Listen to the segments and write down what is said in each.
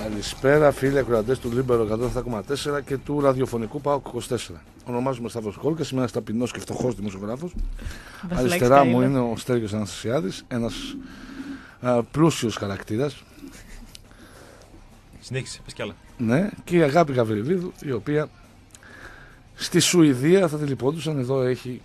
Καλησπέρα φίλοι ακροατές του Λίμπερο 107,4 και του ραδιοφωνικού ΠΑΟΚ 24. Ονομάζομαι Σταύρος Κόλκας, είμαι ένας ταπεινός και φτωχός δημοσιογράφος. Αριστερά μου είναι ο Στέργιος Αναστασιάδης, ένας πλούσιος χαρακτήρας. Συνέχισε, πες κι άλλα. Ναι, και η Αγάπη Γαβριλίδου, η οποία στη Σουηδία θα τη λιπόντουσαν, εδώ έχει...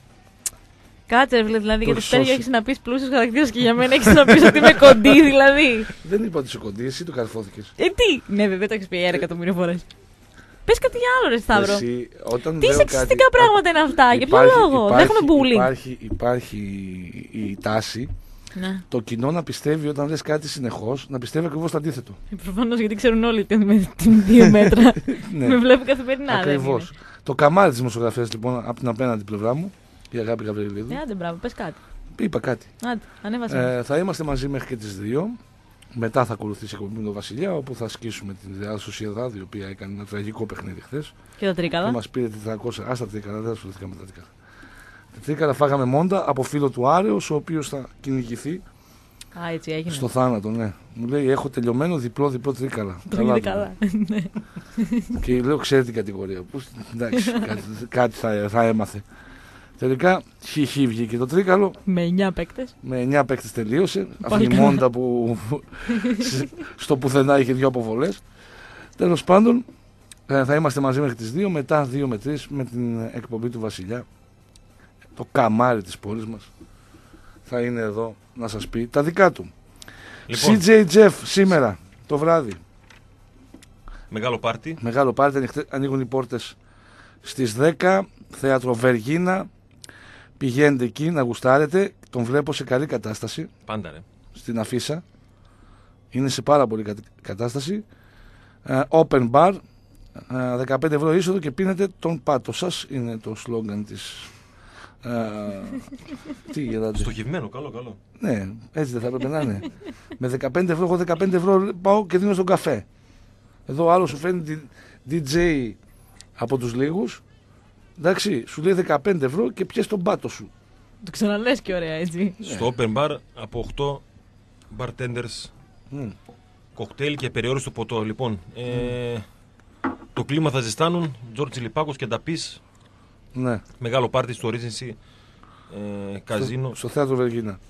Κάτσε, δηλαδή, για το Στέργιο έχεις να πεις πλούσιος χαρακτήρας και για μένα έχεις να πεις ότι είμαι κοντή, δηλαδή. Δεν είπα ότι είσαι κοντή, εσύ το καρφώθηκες. Τι! Ναι, βέβαια, το έχεις πει 1 εκατομμύριο φορές. Πες κάτι για άλλο, ρε Σταύρο. Εσύ, όταν τι σεξιστικά πράγματα είναι αυτά, για ποιο λόγο. Υπάρχει, δέχομαι bullying. Υπάρχει η τάση το κοινό να πιστεύει όταν λες κάτι συνεχώς, να πιστεύει ακριβώς το αντίθετο. Προφανώς, γιατί ξέρουν όλοι ότι με την 2 μέτρα με βλέπουν καθημερινά. Ακριβώς. Το καμάρι της δημοσιογραφίας λοιπόν από την απέναντι πλευρά μου, η Αγάπη Γαβριλίδου. Άντε, μπράβο, πες κάτι. Είπα κάτι. Άντε, ανέβασε. Θα είμαστε μαζί μέχρι και τις 2. Μετά θα ακολουθήσει η εκπομπή με τον Βασιλιά, όπου θα ασκήσουμε την Real Sociedad, η οποία έκανε ένα τραγικό παιχνίδι χθες. Και τα τρίκαλα. Και μας πήρε 400. Άστα τρίκαλα, δεν ασχοληθήκαμε με τα τρίκαλα. Τα τρίκαλα φάγαμε μόντα από φίλο του Άρεος, ο οποίος θα κυνηγηθεί. Α, έτσι έγινε. Στο θάνατο, ναι. Μου λέει: έχω τελειωμένο διπλό τρίκαλα. Το είδε καλά. Και λέω: ξέρει την κατηγορία. Εντάξει, κάτι θα έμαθε. Τελικά χι βγήκε το τρίκαλο. Με 9 παίκτες. Με 9 παίκτες τελείωσε. Αυτή η μόντα που στο πουθενά είχε 2 αποβολές. Τέλος πάντων, θα είμαστε μαζί μέχρι τις 2. Μετά 2 με 3 με την εκπομπή του Βασιλιά. Το καμάρι της πόλης μας θα είναι εδώ να σας πει τα δικά του. Λοιπόν, CJ Jeff σήμερα το βράδυ. Μεγάλο πάρτι. Μεγάλο πάρτι, ανοίγουν οι πόρτες στις 10. Θέατρο Βεργίνα. Πηγαίνετε εκεί να γουστάρετε. Τον βλέπω σε καλή κατάσταση. Πάντα, ρε. Στην αφίσα. Είναι σε πάρα πολύ κατάσταση. Open bar. 15 ευρώ είσοδο και πίνετε τον πάτο σας. Είναι το σλόγγαν της... τι γελάτε. Στοχευμένο, καλό. Ναι, έτσι δεν θα έπρεπε να είναι. Με 15 ευρώ, εγώ 15 ευρώ πάω και δίνω στον καφέ. Εδώ ο άλλος σου φέρνει DJ από τους λίγους. Εντάξει, σου λέει 15 ευρώ και πιες τον πάτο σου. Το ξαναλες και ωραία, έτσι. Στο open bar από 8 bartenders, κοκτέιλ και περιόριστο ποτό. Λοιπόν, το κλίμα θα ζεστάνουν. Τζόρτζι Λιπάκος και Νταπής. Ναι. Μεγάλο πάρτι στο Regency Καζίνο. Στο θέατρο Βεργίνα.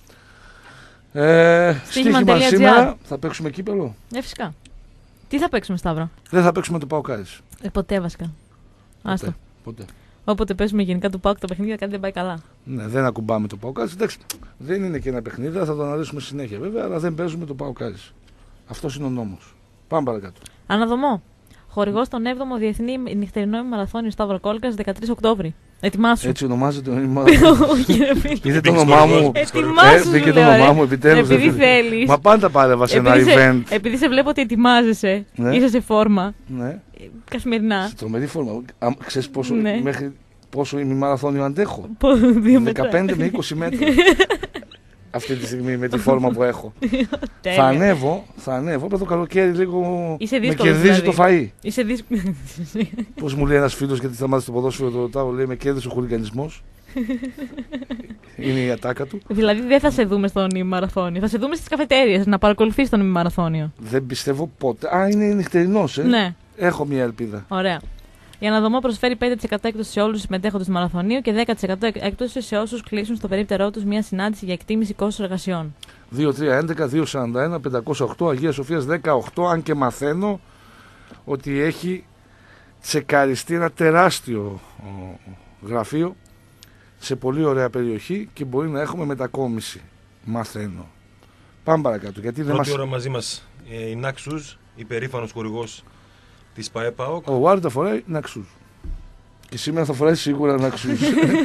Στοίχημα σήμερα. Θα παίξουμε κύπελο. Φυσικά. Τι θα παίξουμε, Σταύρο? Δεν θα παίξουμε το ΠΑΟΚάρις. Ποτέ βασικά. Άστο. Ποτέ. Όποτε παίζουμε γενικά του ΠΑΟΚ τα παιχνίδια, κάτι δεν πάει καλά. Ναι, δεν ακουμπάμε το ΠΑΟΚάρις. Εντάξει, δεν είναι και ένα παιχνίδι, θα το αναλύσουμε συνέχεια βέβαια, αλλά δεν παίζουμε το ΠΑΟΚάρις. Αυτός είναι ο νόμος. Πάμε παρακάτω. Αναδομό. Χορηγός στον 7ο Διεθνή Νυχτερινό Μαραθώνιο Σταύρο Κόλκας 13 Οκτώβρη. Ετοιμάσου. Έτσι ονομάζεται. Όχι, ρε φίλε. Είδε το όνομά μου. Ετοιμάσου. Είδε το όνομά μου, επιτέλους. Επειδή θέλεις. Μα πάντα πάρευα σε ένα event. Επειδή σε βλέπω ότι ετοιμάζεσαι. Είσαι σε φόρμα. Ναι. Καθημερινά. Σε τρομερή φόρμα. Ξέρεις πόσο ημιμαραθώνιο αντέχω? 15 με 20 μέτρα. Αυτή τη στιγμή με τη φόρμα που έχω. θα ανέβω, από το καλοκαίρι λίγο με κερδίζει το φαΐ. Είσαι δύσκολο. Πώς μου λέει ένας φίλος, γιατί σταμάτησε το ποδόσφαιρο, το ρωτάω, λέει με κέρδισε ο χουλιγανισμός. Είναι η ατάκα του. Δηλαδή δεν θα σε δούμε στον ημιμαραθώνιο, θα σε δούμε στις καφετέριες να παρακολουθείς τον ημιμαραθώνιο. Δεν πιστεύω ποτέ. Α, είναι νυχτερινός, Ναι. Έχω μια ελπίδα. Ωραία. Η Αναδομό προσφέρει 5% έκπτωση σε όλους τους συμμετέχοντες του μαραθωνίου και 10% έκπτωση σε όσους κλείσουν στο περίπτερό τους μια συνάντηση για εκτίμηση κόστους εργασιών. 2311-241-508 Αγία Σοφίας 18. Αν και μαθαίνω ότι έχει τσεκαριστεί ένα τεράστιο γραφείο σε πολύ ωραία περιοχή και μπορεί να έχουμε μετακόμιση. Μαθαίνω. Πάμε παρακάτω. Πρώτη ώρα μαζί μας η Ναξούς, υπερήφανος χορηγός της ΠΑΕΠΑΟΚ. Ο Βάρη τα φοράει Ναξούς. Και σήμερα θα φοράει σίγουρα Ναξούς.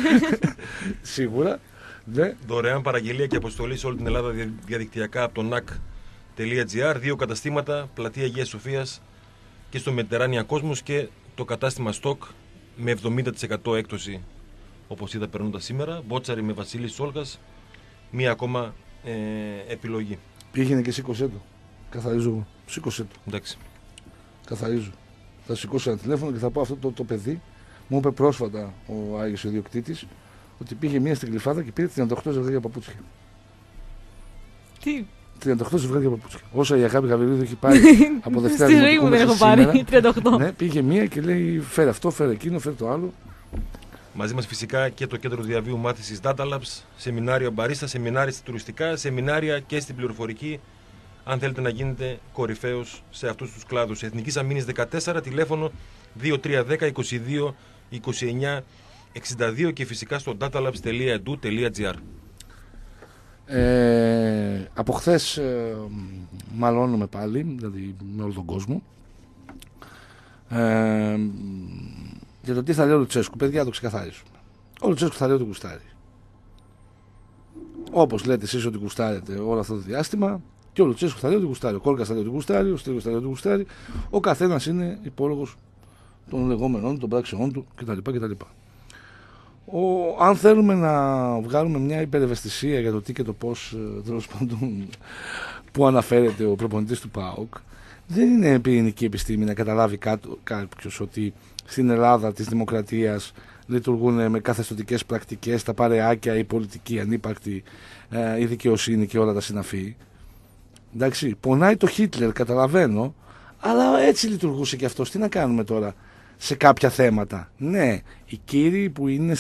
Σίγουρα. Ναι. Δωρεάν παραγγελία και αποστολή σε όλη την Ελλάδα διαδικτυακά από το NAC.gr. 2 καταστήματα, πλατεία Αγίας Σοφίας και στο Μετεράνια Κόσμος και το κατάστημα Stock με 70% έκπτωση, όπως είδα περνώντας σήμερα. Μπότσαρη με Βασίλη Σόλγας. Μία ακόμα επιλογή. Πήγαινε και σήκωσέ το. Καθαρίζω. Σήκωσέ το. Εντάξει. Καθαρίζω. Θα σηκώσω ένα τηλέφωνο και θα πω αυτό το παιδί. Μου είπε πρόσφατα ο Άγιος ιδιοκτήτης ότι πήγε μία στην Γλυφάδα και πήρε 38 ζευγάρια παπούτσια. Τι? 38 ζευγάρια παπούτσια. Όσα η Αγάπη Γαβριλίδου έχει πάρει από Δευτέρα Στη ζωή μου δεν έχω πάρει 38. Ναι, πήγε μία και λέει φέρε αυτό, φέρε εκείνο, φέρε το άλλο. Μαζί μας φυσικά και το Κέντρο Διαβίου Μάθησης Data Labs, σεμινάρια μπαρίστα, σεμινάρια στα τουριστικά, σεμινάρια και στην πληροφορική. Αν θέλετε να γίνετε κορυφαίος σε αυτούς τους κλάδους. Εθνικής Αμήνης 14, τηλέφωνο 2310 22 29 62 και φυσικά στο datalabs.edu.gr. Από χθες μαλώνουμε πάλι, δηλαδή με όλο τον κόσμο, για το τι θα λέει ο Λουτσέσκου. Παιδιά, το ξεκαθαρίσουμε. Ο Λουτσέσκου θα λέει ότι κουστάρει. Όπως λέτε εσείς ότι κουστάρετε όλο αυτό το διάστημα, και ο Λουτσέσκου θα λέει ότι κουστάρει. Ο Κόλκας θα λέει ότι κουστάρει, ο Στρίγος θα λέει ότι κουστάρει. Ο καθένας είναι υπόλογος των λεγόμενων, των πράξεών του κτλ. Αν θέλουμε να βγάλουμε μια υπερευαισθησία για το τι και το πώς, τέλος πάντων, που αναφέρεται ο προπονητής του ΠΑΟΚ, δεν είναι πυρηνική επιστήμη να καταλάβει κάποιος ότι στην Ελλάδα της δημοκρατίας λειτουργούν με καθεστωτικές πρακτικές, τα παρεάκια, η πολιτική ανύπαρκτη, η δικαιοσύνη και όλα τα συναφή. Εντάξει, πονάει το Χίτλερ, καταλαβαίνω, αλλά έτσι λειτουργούσε και αυτός. Τι να κάνουμε τώρα σε κάποια θέματα? Ναι, οι κύριοι που είναι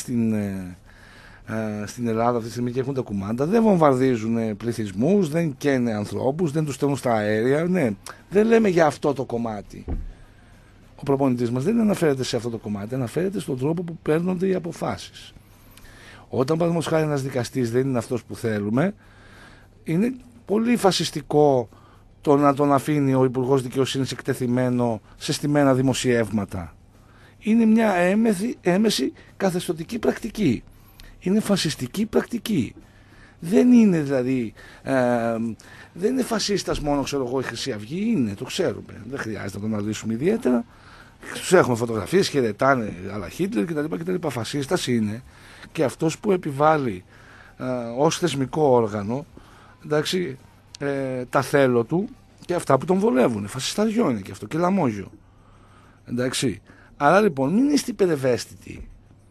στην Ελλάδα αυτή τη στιγμή και έχουν τα κουμάντα δεν βομβαρδίζουν πληθυσμούς, δεν καίνε ανθρώπους, δεν τους στέλνουν στα αέρια. Ναι, δεν λέμε για αυτό το κομμάτι. Ο προπονητής μας δεν αναφέρεται σε αυτό το κομμάτι, αναφέρεται στον τρόπο που παίρνονται οι αποφάσεις. Όταν παραδείγματος χάρη ένας δικαστής δεν είναι αυτός που θέλουμε, είναι πολύ φασιστικό το να τον αφήνει ο Υπουργός Δικαιοσύνης εκτεθειμένο σε στημένα δημοσιεύματα. Είναι μια έμεση καθεστωτική πρακτική. Είναι φασιστική πρακτική. Δεν είναι δηλαδή, δεν είναι φασίστας μόνο, ξέρω εγώ, η Χρυσή Αυγή, είναι, το ξέρουμε. Δεν χρειάζεται να τον αναλύσουμε ιδιαίτερα. Τους έχουμε φωτογραφίες, χαιρετάνε αλλά Χίτλερ κτλ. Φασίστας είναι και αυτός που επιβάλλει ως θεσμικό όργανο, εντάξει, τα θέλω του και αυτά που τον βολεύουν. Φασισταριό είναι και αυτό και λαμόγιο. Εντάξει. Άρα λοιπόν μην είστε υπερευαίσθητοι.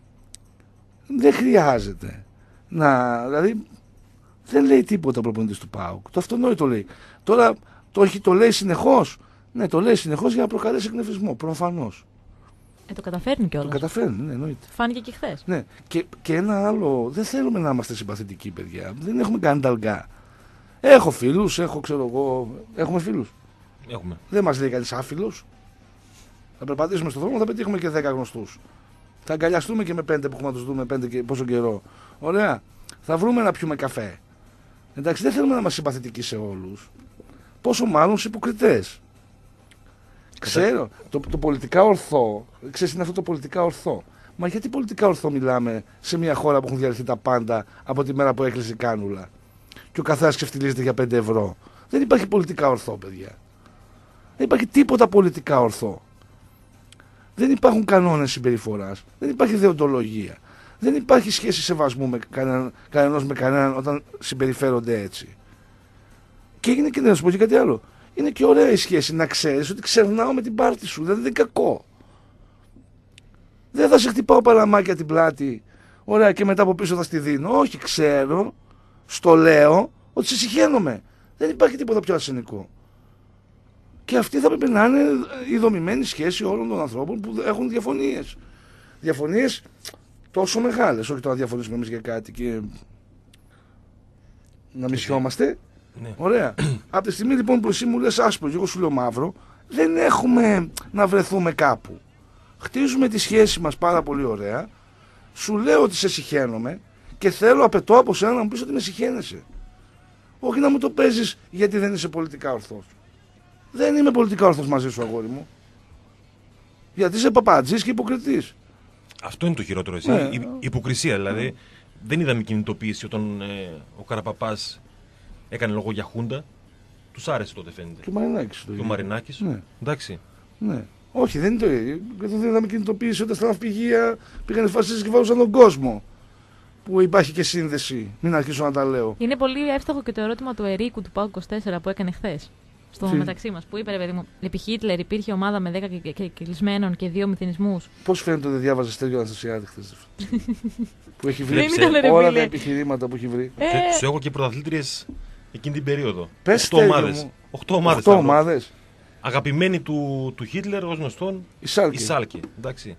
Δεν χρειάζεται να, δηλαδή δεν λέει τίποτα ο προπονητής του ΠΑΟΚ. Το αυτονόητο λέει. Τώρα το λέει συνεχώς. Ναι, το λέει συνεχώς για να προκαλέσει εκνευρισμό. Προφανώς. Το καταφέρνει κιόλας. Το καταφέρνει, ναι, εννοείται. Φάνηκε και χθες. Ναι. Και ένα άλλο, δεν θέλουμε να είμαστε συμπαθητικοί, παιδιά. Δεν έχουμε κάνει ταλγκά. Έχω φίλους, έχουμε φίλους. Έχουμε. Δεν μας λέει κανείς άφιλος. Θα περπατήσουμε στον δρόμο, θα πετύχουμε και 10 γνωστούς. Θα αγκαλιαστούμε και με 5 που έχουμε να τους δούμε 5 και πόσο καιρό. Ωραία. Θα βρούμε να πιούμε καφέ. Εντάξει, δεν θέλουμε να είμαστε συμπαθητικοί σε όλους. Πόσο μάλλον σε υποκριτές. Ξέρω, το πολιτικά ορθό, ξέρεις, είναι αυτό το πολιτικά ορθό. Μα γιατί πολιτικά ορθό μιλάμε σε μια χώρα που έχουν διαλυθεί τα πάντα από τη μέρα που έκλεισε η κάνουλα και ο καθένας ξεφτιλίζεται για 5 ευρώ? Δεν υπάρχει πολιτικά ορθό, παιδιά. Δεν υπάρχει τίποτα πολιτικά ορθό. Δεν υπάρχουν κανόνες συμπεριφοράς. Δεν υπάρχει δεοντολογία. Δεν υπάρχει σχέση σεβασμού με κανένας με κανέναν όταν συμπεριφέρονται έτσι. Και είναι και να σου πω και κάτι άλλο. Είναι και ωραία η σχέση να ξέρεις ότι ξερνάω με την πάρτη σου. Δηλαδή δεν είναι κακό. Δεν θα σε χτυπάω παραμάκια την πλάτη. Ωραία, και μετά από πίσω θα στη δίνω. Όχι, ξέρω, στο λέω ότι σε συχαίνομαι. Δεν υπάρχει τίποτα πιο ασθενικό. Και αυτή θα πρέπει να είναι η δομημένη σχέση όλων των ανθρώπων που έχουν διαφωνίες. Διαφωνίες τόσο μεγάλες. Όχι το να διαφωνήσουμε εμείς για κάτι και να μισιόμαστε. Ναι. Ωραία. Από τη στιγμή λοιπόν που εσύ μου λες άσπρο και εγώ σου λέω μαύρο, δεν έχουμε να βρεθούμε κάπου. Χτίζουμε τη σχέση μας πάρα πολύ ωραία. Σου λέω ότι σε συχαίνομαι και απαιτώ από σένα να μου πεις ότι με συχαίνεσαι. Όχι να μου το παίζεις γιατί δεν είσαι πολιτικά ορθός. Δεν είμαι πολιτικά ορθός μαζί σου, αγόρι μου. Γιατί είσαι παπατζής και υποκριτής. Αυτό είναι το χειρότερο, εσύ. Ναι. Η υποκρισία δηλαδή. Δεν είδαμε κινητοποίηση όταν ο Καραπαπάς έκανε λόγο για χούντα. Τους άρεσε τότε, φαίνεται. Και ο Μαρινάκης. Και ο Μαρινάκης. Ναι. Εντάξει. Ναι. Όχι, δεν είναι το ίδιο. Δεν είδαμε κινητοποίηση όταν στα ναυπηγεία πήγαν οι φασίστες και βάζουσαν τον κόσμο. Που υπάρχει και σύνδεση. Μην αρχίσω να τα λέω. Είναι πολύ εύστοχο και το ερώτημα του Ερίκου του ΠΑΟΚ 24 που έκανε χθες. Στο μεταξύ μας, που είπε, ρε παιδί μου, επί Χίτλερ υπήρχε ομάδα με 10 κλεισμένων και 2 μηθυνισμούς. Πώς φαίνεται ότι δεν διάβαζε Στέλιο Αναστασιάδη χθες? Που έχει βρει όλα τα επιχειρήματα που έχει βρει. Σου έχω και πρωταθλήτριες εκείνη την περίοδο. Πες 8 ομάδες. 8 ομάδες. 8 ομάδες. Αγαπημένοι του Χίτλερ, ως γνωστόν, η Σάλκε. Εντάξει.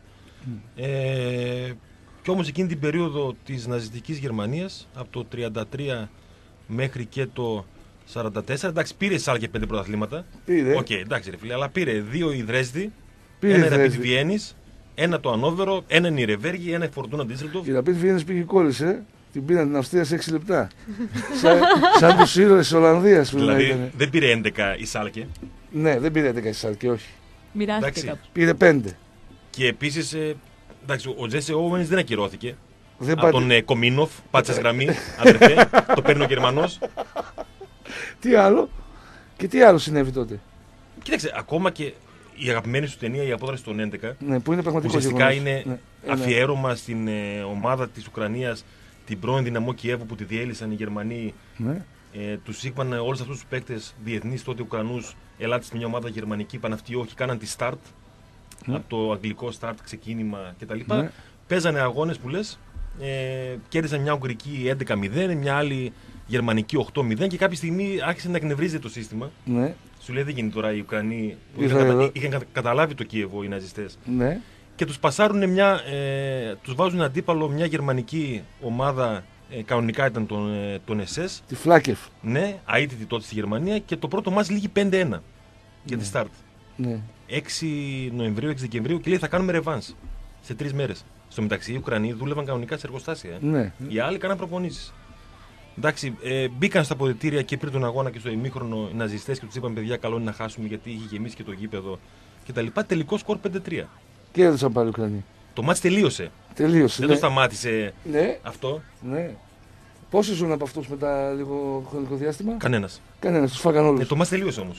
Κι όμως εκείνη την περίοδο της ναζιστικής Γερμανίας, από το 1933 μέχρι και το 1944, εντάξει, πήρε η Σάλκε 5 πρωταθλήματα. Πήρε. Οκ, εντάξει ρε φίλε, αλλά πήρε 2 η Δρέσδη, ένα η Ραπίδ Βιέννης, ένα το Ανόβερο, ένα η Ρεβέργη, ένα η Φορτούνα Ντίσσελντορφ. Η Ραπίδ Βιέννης πήγε κόλλησε. Την πήραν την Αυστρία σε 6 λεπτά. σαν τους ήρωες της Ολλανδίας. Δηλαδή δεν πήρε 11 η Σάλκε. Ναι, δεν πήρε 11 η Σάλκε, όχι. Μοιράστηκε κάπου. Πήρε 5. Και επίσης, εντάξει, ο Τζέσσε Όουενς δεν ακυρώθηκε. Δεν από τον Κομίνοφ, πάτσε γραμμή, αδερφέ, το παίρνει ο Γερμανός. Τι άλλο, και τι άλλο συνέβη τότε. Κοίταξε, ακόμα και η αγαπημένη σου ταινία, η Απόδραση των 11, ναι, που είναι πραγματικό ουσιαστικά γεγονός. είναι αφιέρωμα στην ομάδα της Ουκρανίας, την πρώην δυναμό Κιέβου που τη διέλυσαν οι Γερμανοί. Ναι. Τους είπαν όλους αυτούς τους παίκτες διεθνείς τότε Ουκρανούς, ελάτε σε μια ομάδα γερμανική, είπαν αυτοί όχι, κάναν τη start, από το αγγλικό start, ξεκίνημα κτλ. Ναι. Παίζανε αγώνες που λες, κέρδισαν μια Ουγγρική 11-0, μια άλλη Γερμανική 8-0 και κάποια στιγμή άρχισε να εκνευρίζεται το σύστημα. Ναι. Σου λέει δεν γίνεται τώρα οι Ουκρανοί που είχαν καταλάβει το Κίεβο οι ναζιστές. Ναι. Και τους πασάρουν τους βάζουν αντίπαλο μια γερμανική ομάδα, κανονικά ήταν τον SS. Τη Φλάκεφ. Ναι, αίτητη τότε στη Γερμανία και το πρώτο μας λήγει 5-1 για τη start. Ναι. 6 Νοεμβρίου, 6 Δεκεμβρίου και λέει θα κάνουμε ρεβάνς σε 3 μέρες. Στο μεταξύ οι Ουκρανοί δούλευαν κανονικά σε εργοστάσια. Ναι. Οι άλλοι κάναν προπονήσεις. Εντάξει, μπήκαν στα αποδυτήρια και πριν τον αγώνα και στο ημίχρονο οι ναζιστές και τους είπαν παιδιά καλό είναι να χάσουμε γιατί είχε γεμίσει και το γήπεδο κτλ. Τελικό σκορ 5-3. Και έδωσαν πάλι οι Ουκρανοί. Το μάτς τελείωσε. Δεν το σταμάτησε αυτό. Ναι. Πόσοι ζουν από αυτούς μετά λίγο χρονικό διάστημα? Κανένας. Τους φάγαν όλους. Το μάτς τελείωσε όμως.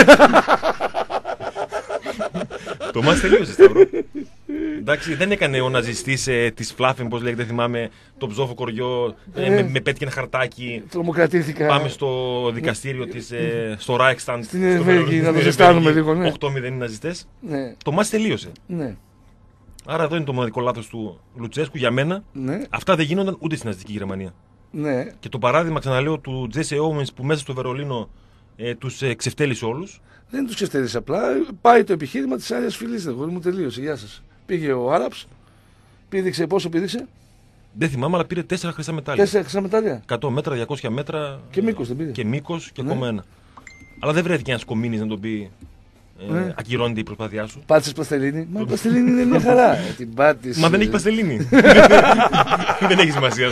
Το μάτς τελείωσε, Σταύρο. Εντάξει, δεν έκανε ο ναζιστής της Φλάφεν, πώς λέγεται, θυμάμαι, το ψόφο κοριό, με πέτυχε ένα χαρτάκι. Τρομοκρατήθηκα. Πάμε στο δικαστήριο της, στο Ράικσταντ. Στην Ελβέργη, να το ζεστάνουμε λίγο, ναι. 8-0 οι ναζιστές. Ναι. Το μάτς τελείωσε. Ναι. Άρα εδώ είναι το μοναδικό λάθος του Λουτσέσκου για μένα. Ναι. Αυτά δεν γίνονταν ούτε στην ναζιστική Γερμανία. Ναι. Και το παράδειγμα, ξαναλέω, του Τζέσσε Όουενς που μέσα στο Βερολίνο τους ξεφτέλησε όλους. Δεν τους ξεφτέλησε απλά. Πάει το επιχείρημα της Άγιας Φυλής. Εγώ μου τελείωσε. Γεια σας. Πήγε ο Άραπς. Πήδηξε πόσο πήδηξε? Δεν θυμάμαι, αλλά πήρε 4 χρυσά μετάλλια. 4 χρυσά μετάλλια. 100 μέτρα, 200 μέτρα. Και μήκος δεν πήρε. Και μήκος και ακόμα ένα. Αλλά δεν βρέθηκε ένας κομίνης να τον πει. Ακυρώνεται η προσπάθειά σου. Πάτησες παστελίνη. Μα η παστελίνη είναι μια χαρά. Την πάτησε. Μα δεν έχει παστελίνη. Δεν έχει σημασία.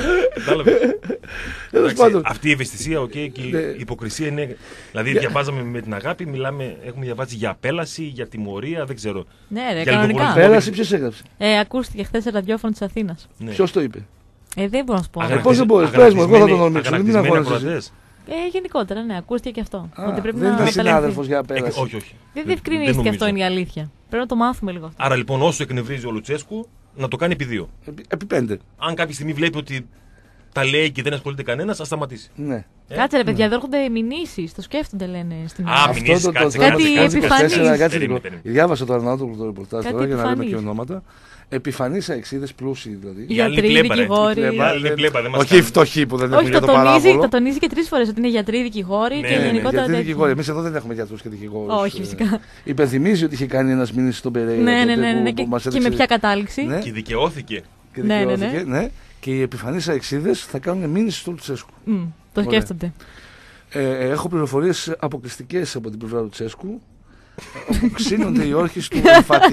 Αυτή η ευαισθησία και η υποκρισία είναι. Δηλαδή, διαβάζαμε με την αγάπη, έχουμε διαβάσει για απέλαση, για τιμωρία, δεν ξέρω. Ναι, ρε, κανονικά. Απέλαση, ποιος έγραψε? Ακούστηκε χθες σε ραδιόφωνο της Αθήνας. Ποιος το είπε? Δεν μπορώ να σου πω. Πώς δεν μπορείς, πες μου, εγώ θα τον ορμήξω. Δεν είναι αγώνες. Γενικότερα, ναι, ακούστηκε και αυτό. Ότι πρέπει δεν να ήταν συνάδελφος για απέλαση. Όχι. Δεν διευκρινίστηκε αυτό, είναι η αλήθεια. Πρέπει να το μάθουμε λίγο αυτό. Άρα λοιπόν, όσο εκνευρίζει ο Λουτσέσκου, να το κάνει επί 2. Επί 5. Αν κάποια στιγμή βλέπει ότι τα λέει και δεν ασχολείται κανένας, ας σταματήσει. Ναι. Κάτσε ρε παιδιά, εδώ έρχονται μηνύσεις. Το σκέφτονται, λένε στην Ελλάδα. Μηνύσεις, κάτσε. Κάτι επιφανής. Διάβασα το Αρναούτογλου το ρεπορτάζ τώρα για να λέμε και ονόματα. Επιφανείς αεξίδες, πλούσιοι δηλαδή. Γιατροί, δικηγόροι. Όχι οι φτωχοί που δεν έχουν για το παράβολο. Το τονίζει και 3 φορές ότι είναι γιατροί, δικηγόροι και γενικότερα. Γιατροί, δικηγόροι. Εμείς εδώ δεν έχουμε γιατρούς και δικηγόρους. Όχι, φυσικά. Υπενθυμίζει ότι είχε κάνει ένας μήνυση στον Περέιρα. Ναι. Και με ποια κατάληξη. Και δικαιώθηκε. Ναι. Και οι επιφανείς αεξίδες θα κάνουν μήνυση στο Λουτσέσκου. Το σκέφτονται. Έχω πληροφορίες αποκλειστικές από την πλευρά του Λουτσέσκου. Όπου ξύνονται οι όρχες του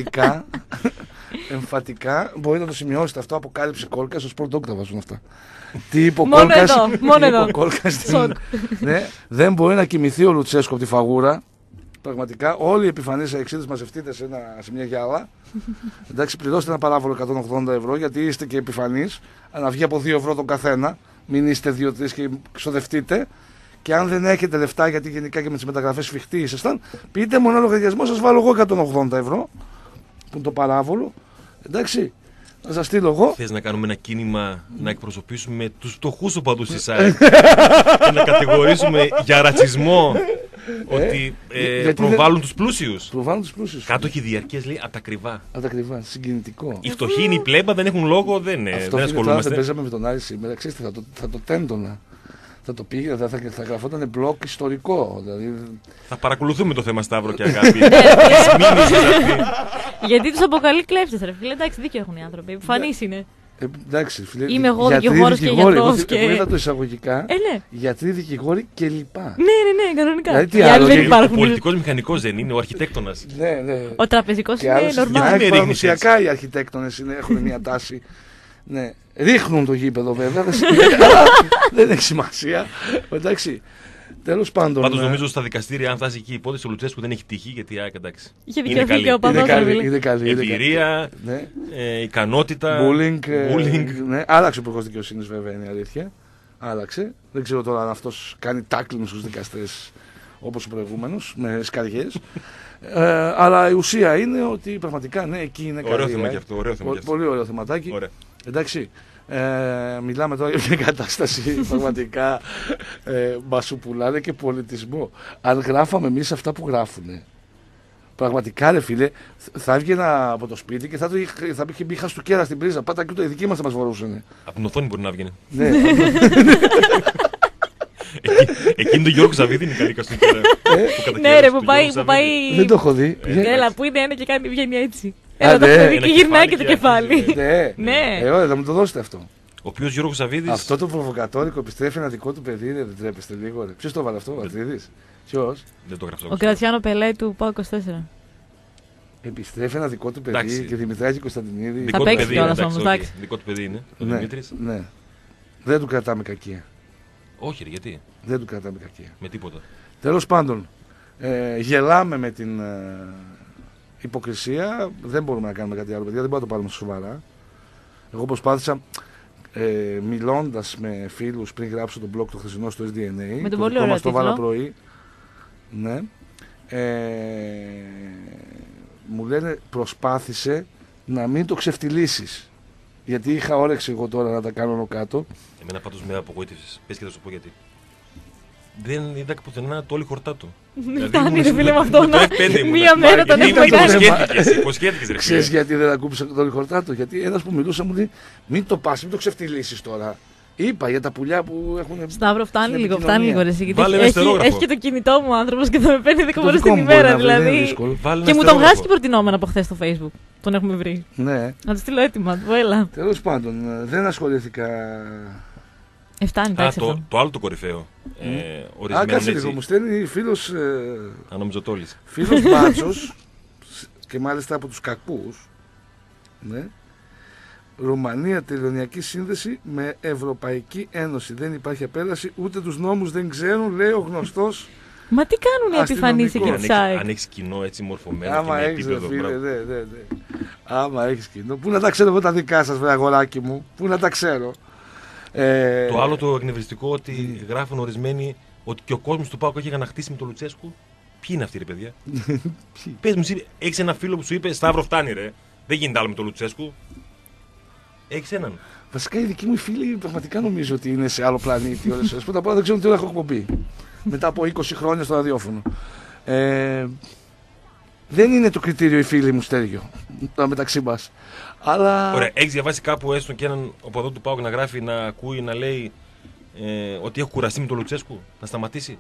εμφατικά. Μπορείτε να το σημειώσετε αυτό. Αποκάλυψε Κόλκα. Στο Sport Dog τα βάζουν αυτά. Τι είπε ο Κόλκας. Δεν μπορεί να κοιμηθεί ο Λουτσέσκου από τη φαγούρα. Πραγματικά όλοι οι επιφανείς αεξίδες μαζευτείτε σε μια γυάλα. Εντάξει, πληρώστε ένα παράβολο 180 ευρώ γιατί είστε και επιφανείς. Να βγει από 2 ευρώ τον καθένα. Μην είστε 2-3 και ξοδευτείτε. Και αν δεν έχετε λεφτά, γιατί γενικά και με τις μεταγραφές σφιχτοί ήσασταν, πείτε μου ένα λογαριασμό, σας βάλω εγώ 180 ευρώ. Που είναι το παράβολο. Εντάξει, να σας στείλω εγώ. Θες να κάνουμε ένα κίνημα να εκπροσωπήσουμε τους φτωχούς οπαδούς της ΑΕΚ και να κατηγορήσουμε για ρατσισμό ότι προβάλλουν τους πλούσιους. Προβάλλουν τους πλούσιους. Κάτοχοι διαρκείας λέει από τα ακριβά. Από τα ακριβά, συγκινητικό. Οι φτωχοί είναι η πλέμπα, δεν έχουν λόγο, δεν ασχολούμαστε. Δεν παίζαμε με τον Άρη σήμερα, ξέρετε, θα το τέντωνα. Θα το πήγαινε, θα γραφόταν μπλοκ ιστορικό. Δηλαδή... Θα παρακολουθούμε το θέμα Σταύρο και Αγάπη. Γιατί τους αποκαλεί κλέφτες, ρε φίλε. Εντάξει, δίκιο έχουν οι άνθρωποι. Επιφανείς είναι. Εντάξει, φίλε. Είμαι εγώ δικηγόρος και γιατρός. Και είδα το εισαγωγικά. Ναι. Γιατροί, δικηγόροι κλπ. Ναι, κανονικά. Δηλαδή, τι άλλο, δεν υπάρχουν. Ο πολιτικός μηχανικός δεν είναι, ο αρχιτέκτονας. Ναι. Ο τραπεζικός είναι normal. Παραδοσιακά οι αρχιτέκτονες έχουν μια τάση. Ναι. Ρίχνουν το γήπεδο βέβαια. Δεν έχει σημασία. Εντάξει. Τέλος πάντων. Πάντως νομίζω στα δικαστήρια, αν φτάσει εκεί η υπόθεση, ο Λουτσέσκου δεν έχει τύχει γιατί εντάξει. Είχε δικαιωθεί και ο παδός. Είναι καλή. Εμπειρία, ικανότητα. Bullying. Ναι. Άλλαξε ο υπουργός δικαιοσύνης βέβαια, είναι η αλήθεια. Άλλαξε. Δεν ξέρω τώρα αν αυτός κάνει τάκλινγκ στους δικαστές όπως ο προηγούμενος, με σκαριές. Αλλά η ουσία είναι ότι πραγματικά ναι, εκεί είναι καλή. Ωραίο θέμα και αυτό. Πολύ ωραίο θεματάκι. Ωραία. Εντάξει. Μιλάμε τώρα για μια κατάσταση πραγματικά μας σου πουλάνε και πολιτισμό. Αν γράφαμε εμείς αυτά που γράφουνε, πραγματικά ρε φίλε, θα έβγαινα από το σπίτι και θα είχε μπει χαστούκέρα στην πρίζα. Πάτα και ούτε οι δικοί μας θα μας βορούσαν. Από την οθόνη μπορεί να βγαίνει. Ναι. Εκείνη το Γιώργο Ζαβίδη είναι καλή χαστούκέρα. Ναι ρε, που πάει. Δεν το έχω δει. Έλα, που είναι ένα και βγαίνει έτσι. Έλα το παιδί και γυρνάει και το κεφάλι. Ναι. Θα μου το δώσετε αυτό. Ο οποίος Γιώργος Ζαβίδης. Αυτό το προβοκατόρικο επιστρέφει ένα δικό του παιδί, δεν τρέπεστε λίγο. Ποιος το βάλε αυτό, ο Ατρίδης? Ποιος? Δεν το γράψα. Ο Κρατσιάνο Πελέ του ΠΑΟ 24. Επιστρέφει ένα δικό του παιδί και Δημητράκη Κωνσταντινίδη. Θα παίξει κιόλας όμως, εντάξει. Δικό του παιδί είναι. Ο Ναι. Δημήτρης. Ναι. Δεν του κρατάμε κακία. Όχι, ρε, γιατί? Δεν του κρατάμε κακία. Με τίποτα. Τέλος πάντων, γελάμε με την υποκρισία. Δεν μπορούμε να κάνουμε κάτι άλλο, παιδιά. Δεν μπορούμε να το πάρουμε σοβαρά. Εγώ προσπάθησα, μιλώντας με φίλους πριν γράψω τον blog το χθεσινό στο SDNA. Με τον πολύ ωραίο το βάλα πρωί. Ναι. Μου λένε προσπάθησε να μην το ξεφτυλίσεις. Γιατί είχα όρεξη εγώ τώρα να τα κάνω εδώ κάτω. Εμένα πάντως με απογοήτευσες. Πες και θα σου πω γιατί. Δεν είδα πουθενά το όλη χορτά του. Φτάνει ρε φίλε με αυτό να... Μία μέρα τον έχουμε κάνει. Υποσχέθηκες ρε φίλε. Ξέρεις γιατί δεν ακούμπησα το όλη χορτά του? Γιατί ένας που μιλούσε μου λέει μην το πας, μην το ξεφτυλίσεις τώρα. Είπα για τα πουλιά που έχουν. Σταύρο, φτάνει λίγο ρε. Έχει και το κινητό μου ο άνθρωπος και θα με παίρνει 10 φορές την ημέρα δηλαδή. Και μου τον βγάζει και προτινόμενα από χθες στο Facebook. Τον έχουμε βρει. Ναι. Να του στείλω έτοιμα, του έλα. Τέλος πάντων, δεν ασχολήθηκα. Φτάνει, εντάξει. Το άλλο το κορυφαίο. Κάτσε λίγο, μου στέλνει φίλος. Ανομιζωτόλης. Φίλος Μπάτσος και μάλιστα από τους κακούς. Ναι. Ρουμανία τελωνιακή σύνδεση με Ευρωπαϊκή Ένωση. Δεν υπάρχει απέλαση, ούτε τους νόμους δεν ξέρουν, λέει ο γνωστός. Μα τι κάνουν οι επιφανείς εκεί της ΑΕΚ? Αν έχεις κοινό έτσι μορφωμένο άμα και με έχεις, επίπεδο. Άμα έχεις κοινό. Πού να τα ξέρω εγώ τα δικά σας, βρε αγοράκι μου. Πού να τα ξέρω. Το άλλο το εκνευριστικό ότι γράφουν ορισμένοι ότι και ο κόσμος του ΠΑΟΚ έχει αναχτίσει με τον Λουτσέσκου. Ποιοι είναι αυτοί ρε παιδιά? Πες μου, έχεις ένα φίλο που σου είπε Σταύρο φτάνει ρε. Δεν γίνεται άλλο με τον Λουτσέσκου. Έχεις έναν? Βασικά οι δικοί μου φίλοι πραγματικά νομίζω ότι είναι σε άλλο πλανήτη. Πρώτα απ' όλα δεν ξέρω τι ώρα έχω εκπομπή. Μετά από 20 χρόνια στο ραδιόφωνο. Δεν είναι το κριτήριο οι φίλοι μου Στέργιο. Μεταξύ μας. Αλλά... Ωραία, έχεις διαβάσει κάπου έστω και έναν οπαδό του ΠΑΟΚ να γράφει, να ακούει, να λέει ότι έχω κουραστεί με τον Λουτσέσκου, να σταματήσει?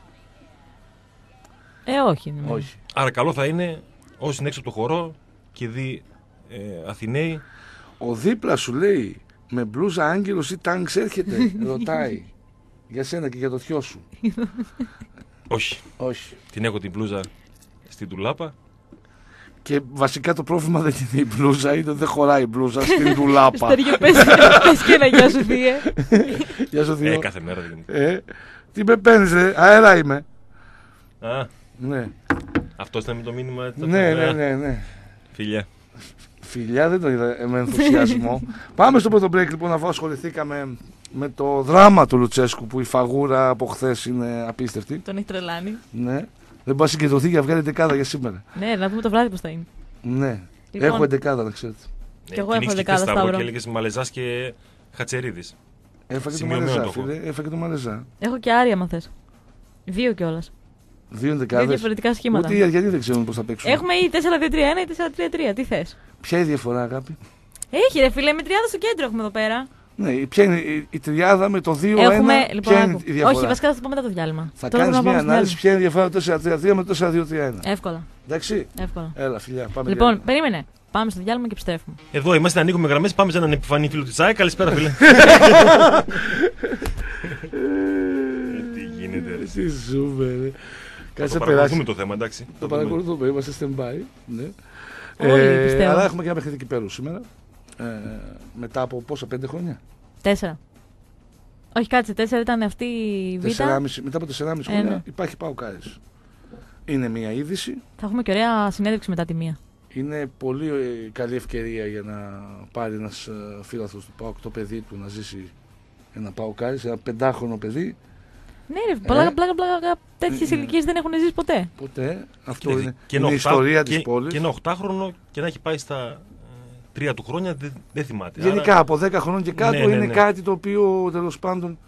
Όχι. Όχι. Άρα καλό θα είναι όσοι είναι έξω από το χορό και δει Αθηναίοι. Ο δίπλα σου λέει με μπλούζα άγγελος ή τάγκς έρχεται, ρωτάει. Για σένα και για το θειό σου. Όχι. Όχι. Την έχω την μπλούζα στην τουλάπα. Και βασικά το πρόβλημα δεν είναι η μπλούζα, είναι ότι δεν χωράει η μπλούζα στην τουλάπα. Στέργιο, πες και ένα γεια σου θεία. Γεια σου θείο. Κάθε μέρα δεν. Τι με παίρνεις ρε, αέρα είμαι. Ναι. Αυτό ήταν με το μήνυμα. Ναι. Φιλιά. Φιλιά δεν το είδα με ενθουσιασμό. Πάμε στο πρώτο break λοιπόν, αφού ασχοληθήκαμε με το δράμα του Λουτσέσκου που η φαγούρα από χθες είναι απίστευτη. Τον έχει τρελάνει. Ναι. Δεν πάει να συγκεντρωθεί για να βγάλει δεκάδα για σήμερα. Ναι, να δούμε το βράδυ πώς θα είναι. Ναι. Λοιπόν, έχω δεκάδα να ξέρετε. Και εγώ έχω δεκάδα Σταύρο. Και έλεγες Μαλεζάς και Χατσερίδης. Έφαγε το Μαλεζά, φίλε. Έφαγε το Μαλεζά. Έχω και Άρια, αν θες. 2 κιόλας. 2 δεκάδες. 2 διαφορετικά σχήματα. Ούτε οι Αργιανοί δεν ξέρουν πώς θα παίξουν. Έχουμε ή 4-2-3-1 ή 4-3-3. Τι θες? Ποια είναι η διαφορά, αγάπη? Έχει ρε φίλε, με τριάδα στο κέντρο έχουμε εδώ πέρα. Ναι, ποια είναι η τριάδα με το 2-1, Λοιπόν, ποια είναι η διαφορά. όχι, βασικά θα το πω μετά το διάλειμμα. Θα Τώρα κάνεις πρέπει να μια πάμε στο ανάλυση ποια είναι η διαφορά του 4-3-3 με το 4-2-3-1. Εύκολα. Εντάξει. Εύκολα. Έλα, φιλιά, πάμε. Λοιπόν, περίμενε. Πάμε στο διάλειμμα και επιστρέφουμε. Εδώ είμαστε, ανοίγουμε γραμμές. Πάμε σε έναν επιφανή φίλο της ΑΕΚ. Καλησπέρα, φίλε. Τι γίνεται, ρε. Τι ζούμε, ρε. Θα παρακολουθούμε το θέμα, εντάξει. Το παρακολουθούμε, είμαστε stand-by. Ναι. Όχι, πιστεύω. Αλλά έχουμε και ένα παιχνίδι κυπέλλου σήμερα. Μετά από πόσα, 5 χρόνια. 4. Όχι, κάτσε, 4 ήταν αυτή η Β. Μετά από 4,5 χρόνια ναι. υπάρχει ΠΑΟΚ Άρης. Είναι μια είδηση. Θα έχουμε και ωραία συνέντευξη μετά τη μία. Είναι πολύ καλή ευκαιρία για να πάρει ένας φίλαθλος του ΠΑΟΚ το παιδί του να ζήσει ένα ΠΑΟΚ Άρης, ένα 5χρονο παιδί. Ναι, ρε, πλάκα τέτοιες ηλικίες δεν έχουν ζήσει ποτέ. Ποτέ. Αυτό είναι η ιστορία της πόλης. Και ένα 8χρονο και να έχει πάει στα 3 του χρόνια δεν θυμάται. Γενικά άρα... από 10 χρόνων και κάτω είναι κάτι το οποίο τέλος πάντων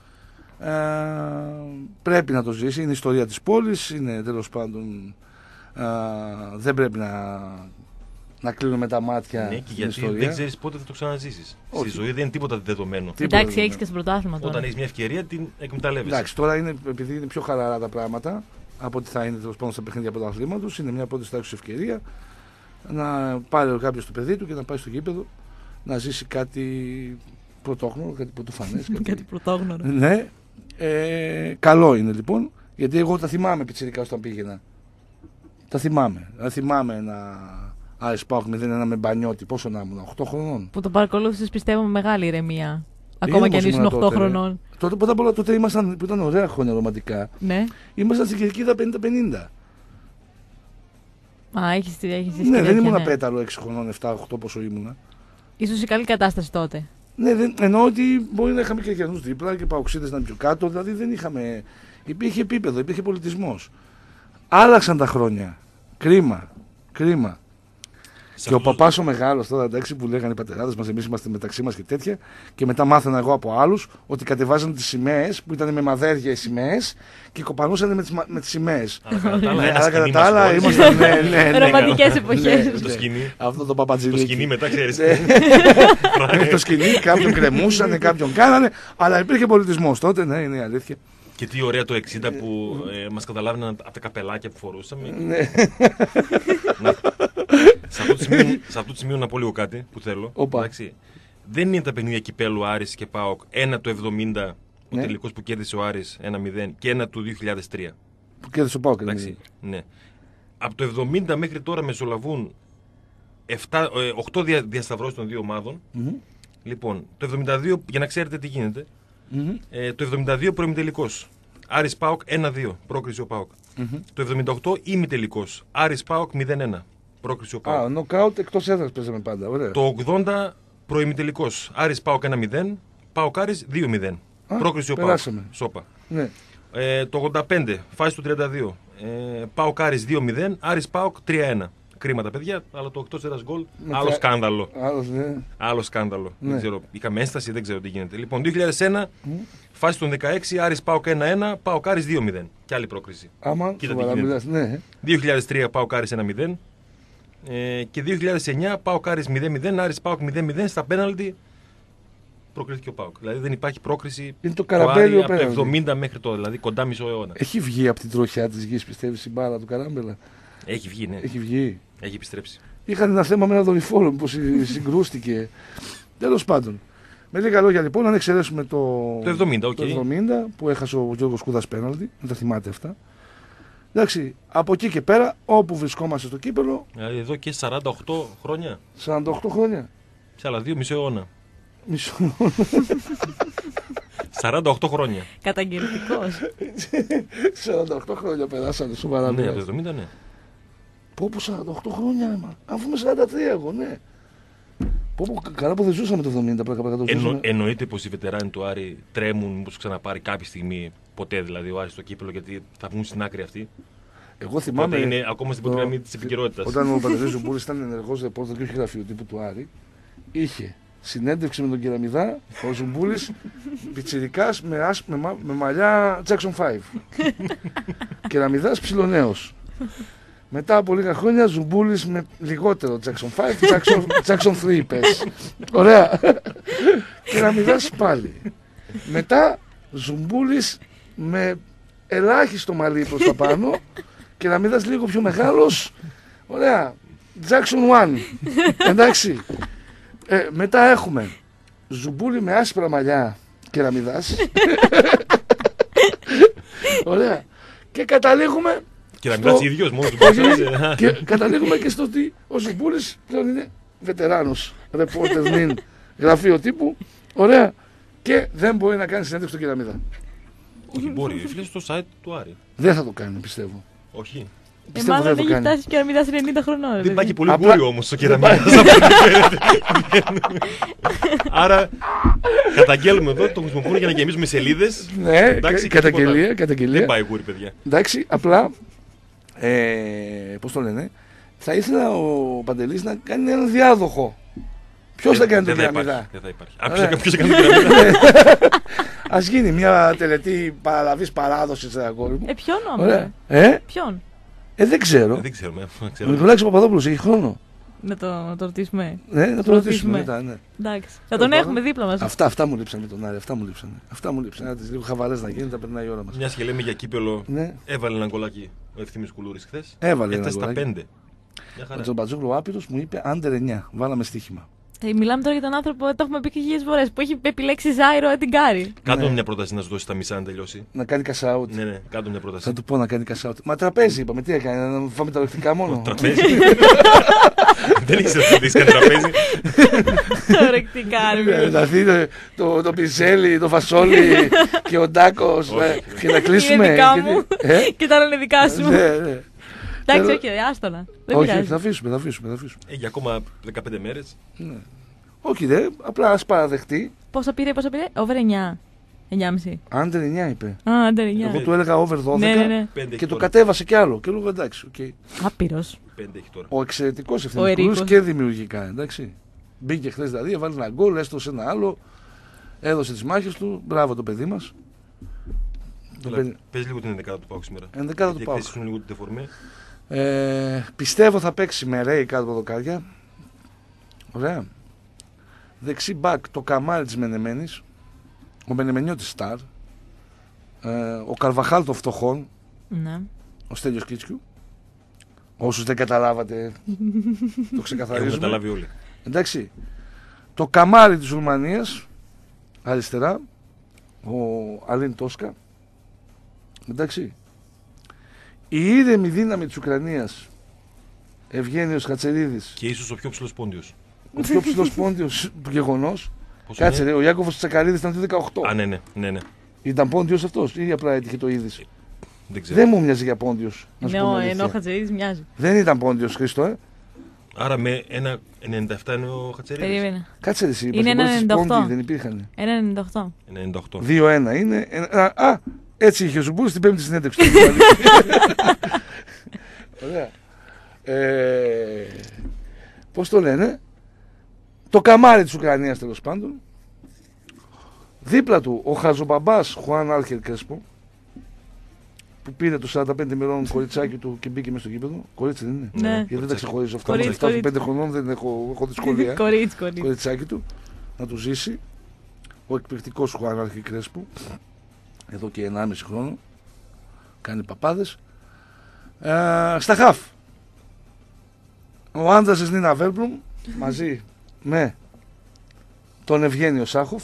πρέπει να το ζήσει. Είναι η ιστορία της πόλης, είναι τέλος πάντων δεν πρέπει να κλείνουμε τα μάτια ναι, στην γιατί ιστορία. δεν ξέρεις πότε θα το ξαναζήσεις. Στη ζωή δεν είναι τίποτα δεδομένο. Εντάξει, έχεις και στο πρωτάθλημα τώρα. Όταν έχεις μια ευκαιρία την εκμεταλλεύεσαι. Εντάξει, τώρα είναι, επειδή είναι πιο χαλαρά τα πράγματα από ό,τι θα είναι τέλος πάντων στα παιχνίδια πρωταθλήματος, είναι μια πρώτη τάξη ευκαιρία να πάρει κάποιος το παιδί του και να πάει στο γήπεδο να ζήσει κάτι πρωτόγνωρο, κάτι πρωτοφανές. Κάτι πρωτόγνωρο. Ναι. Καλό είναι λοιπόν, γιατί εγώ τα θυμάμαι πιτσιρικά όταν πήγαινα. Τα θυμάμαι. Θυμάμαι ένα Άρης ΠΑΟΚ 0-1 με Μπανιώτη, πόσο να ήμουν, 8 χρονών. Που το παρακολούθησες πιστεύω με μεγάλη ηρεμία. Ακόμα και αν ήσουν 8 χρονών. Τότε πρώτα απ' όλα τότε ήμασταν, που ήταν ωραία χρόνια ρομαντικά. Ναι. Ήμασταν στην Κερκίδα 50-50. Α, έχεις ναι, δεν ήμουν πέταλο 6 χρονών, 7-8 πόσο ήμουνα. Ίσως η καλή κατάσταση τότε. Ναι, εννοώ ότι μπορεί να είχαμε και Κερκιανούς δίπλα και Παοξίδες να είναι πιο κάτω, δηλαδή δεν είχαμε. Υπήρχε επίπεδο, υπήρχε πολιτισμός. Άλλαξαν τα χρόνια. Κρίμα. Και ο παπάς ο μεγάλος τώρα, εντάξει, που λέγανε οι πατεράδες μας, εμείς είμαστε μεταξύ μας και τέτοια, και μετά μάθαινα εγώ από άλλους ότι κατεβάζαν τις σημαίες που ήταν με μαδέρια οι σημαίες και κοπανούσαν με τις σημαίες. Άρα κατά τα άλλα ήμασταν. Ρομαντικές εποχές. Το σκηνή. Αυτό το παπατζηλίκι. Το σκηνή μετά, ξέρεις. Το σκηνή, κάποιον κρεμούσανε, κάποιον κάνανε, αλλά υπήρχε πολιτισμός τότε, ναι, είναι η αλήθεια. Και τι ωραία το 60 που μας καταλάβαιναν από τα καπελάκια που φορούσαμε. Σε αυτό το σημείο να πω λίγο κάτι που θέλω. Δεν είναι τα παιχνίδια κυπέλλου Άρης και ΠΑΟΚ. Ένα το 70, ο τελικός που κέρδισε ο Άρης 1-0, και ένα του 2003. Που κέρδισε ο ΠΑΟΚ. Ναι. Από το 70 μέχρι τώρα μεσολαβούν 8 διασταυρώσεις των δύο ομάδων. Λοιπόν, το 72, για να ξέρετε τι γίνεται, το 72 προημιτελικός. Άρης ΠΑΟΚ 1-2, πρόκριση ο ΠΑΟΚ. Το 78 ημιτελικός. Άρης ΠΑΟΚ 0-1, πρόκριση ο ΠΑΟΚ. Νοκάουτ εκτός έδρας παίζαμε πάντα. Ωραία. Το 80 προημιτελικός. Άρης ΠΑΟΚ 1-0, ΠΑΟΚ Άρης 2-0. Πρόκριση ο ΠΑΟΚ. Σόπα. Ναι. Το 85, φάση του 32. ΠΑΟΚ Άρης 2-0, Άρης ΠΑΟΚ 3-1. Κρίμα τα παιδιά, αλλά το εκτός έδρας γκολ. Άλλο σκάνδαλο. Άλλο σκάνδαλο. Ναι. Δεν ξέρω, είχαμε ένσταση, δεν ξέρω τι γίνεται. Λοιπόν, 2001, φάση των 16, Άρης ΠΑΟΚ 1-1, ΠΑΟΚ Άρης 2-0. Και άλλη πρόκριση. Κοίτα τι γίνεται. Ναι. 2003, ΠΑΟΚ Άρης 1-0. Και 2009, ΠΑΟΚ Άρης 0-0, Άρης ΠΑΟΚ 0-0 στα πέναλτι. Προκρίθηκε ο ΠΑΟΚ. Δηλαδή δεν υπάρχει πρόκριση. Είναι το καραμπέλιο από το 70 μέχρι τώρα, δηλαδή κοντά μισό αιώνα. Έχει βγει από την τροχιά της γης, πιστεύεις, η μπάλα του Καράμπελα? Έχει βγει, ναι. Έχει βγει. Έχει επιστρέψει. Είχαν ένα θέμα με ένα δορυφόρο που συγκρούστηκε. Τέλος πάντων. Με λίγα λόγια λοιπόν, αν εξαιρέσουμε το 70, το 70 που έχασε ο Γιώργος Κούδας πέναλτι, δεν τα θυμάται αυτά. Εντάξει, από εκεί και πέρα, όπου βρισκόμαστε στο κύπελλο. Δηλαδή εδώ και 48 χρόνια. 48 χρόνια. Σε άλλα 2 μισό αιώνα. 48 χρόνια. Καταγγελτικός. 48 χρόνια περάσανε, σοβαρά. Ναι, από το 70, ναι. Πω 48 χρόνια, αφού είμαι 43 εγώ, ναι. Καλά που δεν ζούσαμε το 70. Εννοείται πως οι βετεράνοι του Άρη τρέμουν μήπως ξαναπάρει κάποια στιγμή, ποτέ δηλαδή, ο Άρης στο κύπελλο, γιατί θα βγουν στην άκρη αυτή. Εγώ θυμάμαι. Τότε είναι ακόμα στην πρώτη γραμμή της επικαιρότητας. Όταν ο Παντελής Ζουμπούλης ήταν ενεργός ρεπόρτερ και είχε γραφειοτύπου του Άρη, είχε συνέντευξη με τον Κεραμιδά, ο Ζουμπούλης πιτσιρικάς με μαλλιά Jackson 5. Κεραμιδάς ψιλονέος. Μετά από λίγα χρόνια Ζουμπούλης με λιγότερο Jackson 5, Jackson 3 πες. Ωραία. Κεραμιδάς πάλι. Μετά Ζουμπούλης με ελάχιστο μαλλί προς τα πάνω. Κεραμιδάς λίγο πιο μεγάλος. Ωραία. Jackson 1. Εντάξει. Μετά έχουμε Ζουμπούλη με άσπρα μαλλιά Κεραμιδάς. Ωραία. Και καταλήγουμε. Κεραμιδάς ίδιος μόνο του. Και καταλήγουμε και στο ότι ο Ζουμπούλης πλέον είναι βετεράνος. Ρεπόρτερ νυν, γραφείο τύπου. Ωραία. Και δεν μπορεί να κάνει συνέντευξη στον Κεραμιδά. Όχι, μπορεί. Φίλε στο site του Άρη. Δεν θα το κάνει, πιστεύω. Όχι. Μάλλον δεν το έχει κάνει. φτάσει και Κεραμιδάς 90 χρονών. Δεν πάει και πολύ Απλά- μπούριο όμως ο Κεραμιδάς. Άρα καταγγέλουμε εδώ, το χρησιμοποιούμε για να γεμίζουμε σελίδες. Ναι, Εντάξει, και καταγγελία. Δεν πάει γούρι, παιδιά. Εντάξει, απλά. Πώς το λένε. Θα ήθελα ο Παντελής να κάνει έναν διάδοχο. Ποιος θα κάνει τον Κεραμιδά. Δεν θα υπάρχει. Ωραία. Ποιος θα κάνει τον Κεραμιδά. Ας γίνει μια τελετή παραλαβής παράδοσης, αγόρι μου. Ποιον Ωραία. όμως. Ποιον. Δεν ξέρω. Δεν ξέρουμε. Με τουλάχιστον ο Παπαδόπουλος έχει χρόνο. Να το ρωτήσουμε. Ναι, να το ρωτήσουμε μετά. Ναι. Εντάξει. Θα τον έχουμε δίπλα μας. Αυτά μου λείψαν με τον Άρη. Αυτά μου λείψαν. Τις λίγο χαβαρές να γίνει, θα περνάει η ώρα μας. Μια και λέμε για κύπελο, Ναι. έβαλε ένα γκολάκι ο Ευθύμης Κουλούρης χθες. Έβαλε ένα Έφτασε στα γκολάκι. 5. Μια Ο χαρά. Τζομπατζόγλου άπειρος μου είπε under 9. Βάλαμε στοίχημα. Μιλάμε τώρα για τον άνθρωπο, το έχουμε πει και 1000 φορές, που έχει επιλέξει Ζάιρο Εντιγκάρη. Κάτω Ναι. μια πρόταση να σου δώσει τα μισά να τελειώσει. Να κάνει cash out. Ναι, κάτω μια πρόταση. Θα του πω να κάνει cash out. Μα τραπέζι είπαμε. Τι έκανε, να φάμε τα λεκτικά μόνο. Τραπέζι. Δεν ήξερα ότι έχεις κάνει τραπέζι. Τωρεκτικά, Να δει το πιζέλι, το φασόλι και ο Ντάκος και να κλείσουμε. Είναι δικά μου Ε? και τα άλλα είναι δικά σου. Ναι, ναι. Εντάξει, όχι, άστονα. Δεν Όχι, πειράζει. θα αφήσουμε. Για ακόμα 15 μέρες. Όχι δε, απλά ας παραδεχτεί. Πόσα πήρε, over 9. 9,5. Under 9 είπε. Άντε, 9. Εγώ του έλεγα over 12 Ναι. 5 έχει και το τώρα. κατέβασε κι άλλο. Και λέω εντάξει, οκ. Άπειρος. 5 έχει τώρα. Ο εξαιρετικός Ο Ευθύμης Ερίκος. Κουλούρης και δημιουργικά, εντάξει. Μπήκε χθες δηλαδή, έβαλε ένα γκολ, έστωσε ένα άλλο, έδωσε τις μάχες του. Μπράβο το παιδί μας. Το παιδί- Πες λίγο την 11η του Πάουκ σήμερα. 11η του Γιατί ΠΑΟΚ. εκθέσεις έχουν λίγο την τεφορμή. Πιστεύω θα παίξει με Ρέι κάτω από δοκάρια. Ωραία. Δεξί μπακ το καμάρι της Μενεμένης. Ο Μενεμενιώτης Σταρ. Ο Καρβαχάλ των φτωχών. Ναι. Ο Στέλιος Κίτσκιου. Όσους δεν καταλάβατε, το Έχουν ξεκαθαρίζουμε. καταλάβει όλοι. Εντάξει. Το καμάρι της Ρουμανίας. Αριστερά. Ο Αλίν Τόσκα. Εντάξει. Η ήρεμη δύναμη της Ουκρανίας. Ευγένιος Χατσερίδης. Και ίσως ο πιο ψηλός πόντιος. Ο πιο ψηλός πόντιος γεγονός. Πόσο Κάτσε είναι? ρε, ο Ιάκωβος Τσακαρίδης ήταν το 18. Α, ναι. Ήταν πόντιος αυτός ή απλά έτυχε το είδηση. Δεν ξέρω. Δεν μου μοιάζει για πόντιος. Να σου πω την Ναι, αλήθεια. ενώ ο Χατζηδίδης μοιάζει. Δεν ήταν πόντιος, Χρήστο, Άρα με ένα 97 είναι ο Χατσερίδης. Περίμενε. Κάτσε ρε εσύ, οι Είναι ένα πασχεμπόρες της 98. Πόντιοι δεν υπήρχαν. 1,98. 98. 2-1 είναι. Έτσι είχε ο Ζουμπούρης στην πέμπτη συνέντευξη. του. Ωραία. Πώς το λένε. Το καμάρι της Ουκρανίας τέλος πάντων. Δίπλα του ο χαζομπαμπάς Χουάν Άλχερ Κρέσπο, που πήρε το 45 ημερών κοριτσάκι του και μπήκε μέσα στο γήπεδο. Κορίτσι δεν είναι. Ναι. Γιατί δεν τα ξεχωρίζω αυτά. Κορίτσι, Με αυτά των κορίτσι. 5 χρονών δεν έχω δυσκολία. Κορίτσι. Κοριτσάκι του. Να του ζήσει. Ο εκπληκτικός Χουάν Άλχερ Κρέσπο. Εδώ και 1,5 χρόνο. Κάνει παπάδες. Στα χαφ. Ο άντρας της Νίνα Βέρμπλουμ μαζί με τον Ευγένιο Σάχοφ.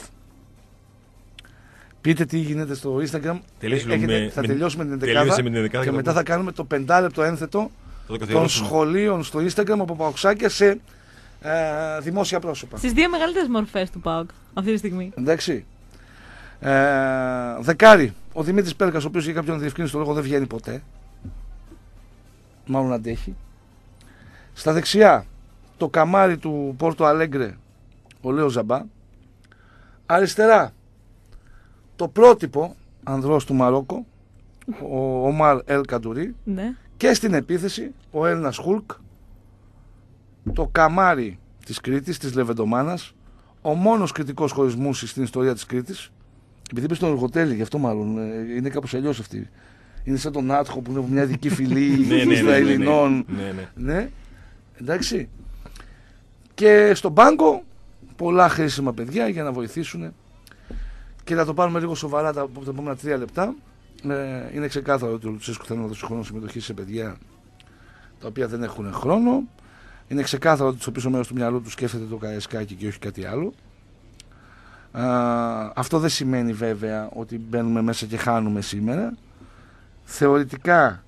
Πείτε τι γίνεται στο Instagram. Θα τελειώσουμε την 11η και μετά θα κάνουμε το 5λεπτο ένθετο των σχολείων στο Instagram από Παοξάκια σε δημόσια πρόσωπα. Στις δύο μεγαλύτερες μορφές του ΠΑΟΚ αυτή τη στιγμή. Εντάξει. Δεκάρι. Ο Δημήτρης Πέλκας, ο οποίος για κάποιον διευκρίνηση το λόγο δεν βγαίνει ποτέ. Μάλλον αντέχει. Στα δεξιά το καμάρι του Πόρτο Αλέγκρε, ο Λέο Ζαμπά. Αριστερά το πρότυπο ανδρός του Μαρόκο, ο Ομάρ Ελ Καντουρί. Ναι. Και στην επίθεση ο Έλληνας Χουλκ, το καμάρι της Κρήτης, της Λεβεντομάνας, ο μόνος κριτικός χωρισμός στην ιστορία της Κρήτης. Επειδή είπε στον Εργοτέλη, γι' αυτό μάλλον είναι κάπως αλλιώς αυτή Είναι σαν τον Άτχο που είναι μια ειδική φυλή Ναι, Ισραηλινών. Ναι, εντάξει. Και στον πάγκο πολλά χρήσιμα παιδιά για να βοηθήσουν. Και να το πάρουμε λίγο σοβαρά τα επόμενα 3 λεπτά. Είναι ξεκάθαρο ότι ο Λουτσέσκου θέλει να δώσει χρόνο συμμετοχή σε παιδιά τα οποία δεν έχουν χρόνο. Είναι ξεκάθαρο ότι στο πίσω μέρος του μυαλού του σκέφτεται το Καραϊσκάκι και όχι κάτι άλλο. Αυτό δεν σημαίνει βέβαια ότι μπαίνουμε μέσα και χάνουμε σήμερα. Θεωρητικά,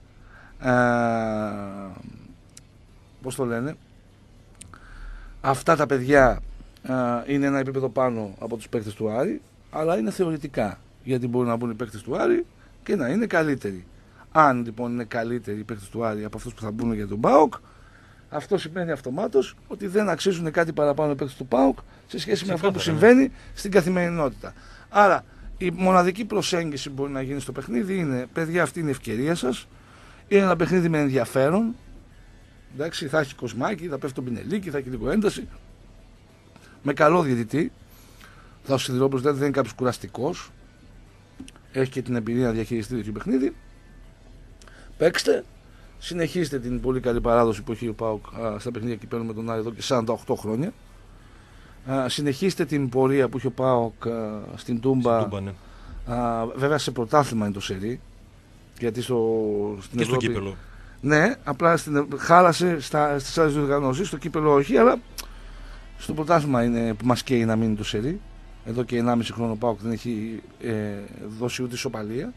πώς το λένε, αυτά τα παιδιά είναι ένα επίπεδο πάνω από τους παίκτες του Άρη, αλλά είναι θεωρητικά, γιατί μπορεί να μπουν οι παίκτες του Άρη και να είναι καλύτεροι. Αν λοιπόν είναι καλύτεροι οι παίκτες του Άρη από αυτούς που θα μπουν για τον ΠΑΟΚ, αυτό σημαίνει αυτομάτως ότι δεν αξίζουν κάτι παραπάνω οι παίκτες του ΠΑΟΚ σε σχέση με αυτό που συμβαίνει στην καθημερινότητα. Άρα η μοναδική προσέγγιση που μπορεί να γίνει στο παιχνίδι είναι: παιδιά, αυτή είναι η ευκαιρία σας. Είναι ένα παιχνίδι με ενδιαφέρον. Εντάξει, θα έχει κοσμάκι, θα πέφτει το πινελίκι, θα έχει λίγο ένταση. Με καλό διαιτητή. Ο Σιδηρόπουλος δεν είναι κάποιος κουραστικός. Έχει και την εμπειρία να διαχειριστεί τέτοιο παιχνίδι. Παίξτε. Συνεχίστε την πολύ καλή παράδοση που έχει ο ΠΑΟΚ στα παιχνίδια κυπέλλου με τον Άρη εδώ και 48 χρόνια. Συνεχίστε την πορεία που έχει ο ΠΑΟΚ στην Τούμπα. Ναι. Βέβαια σε πρωτάθλημα είναι το σερί. Γιατί στην και Ευρώπη... στο κύπελλο. Ναι, απλά χάλασε στις άλλες διοργανώσεις. Στο κύπελλο όχι, αλλά στο πρωτάθλημα είναι που μας καίει να μείνει το σερί. Εδώ και 1,5 χρόνο ο ΠΑΟΚ δεν έχει δώσει ούτε ισοπαλία.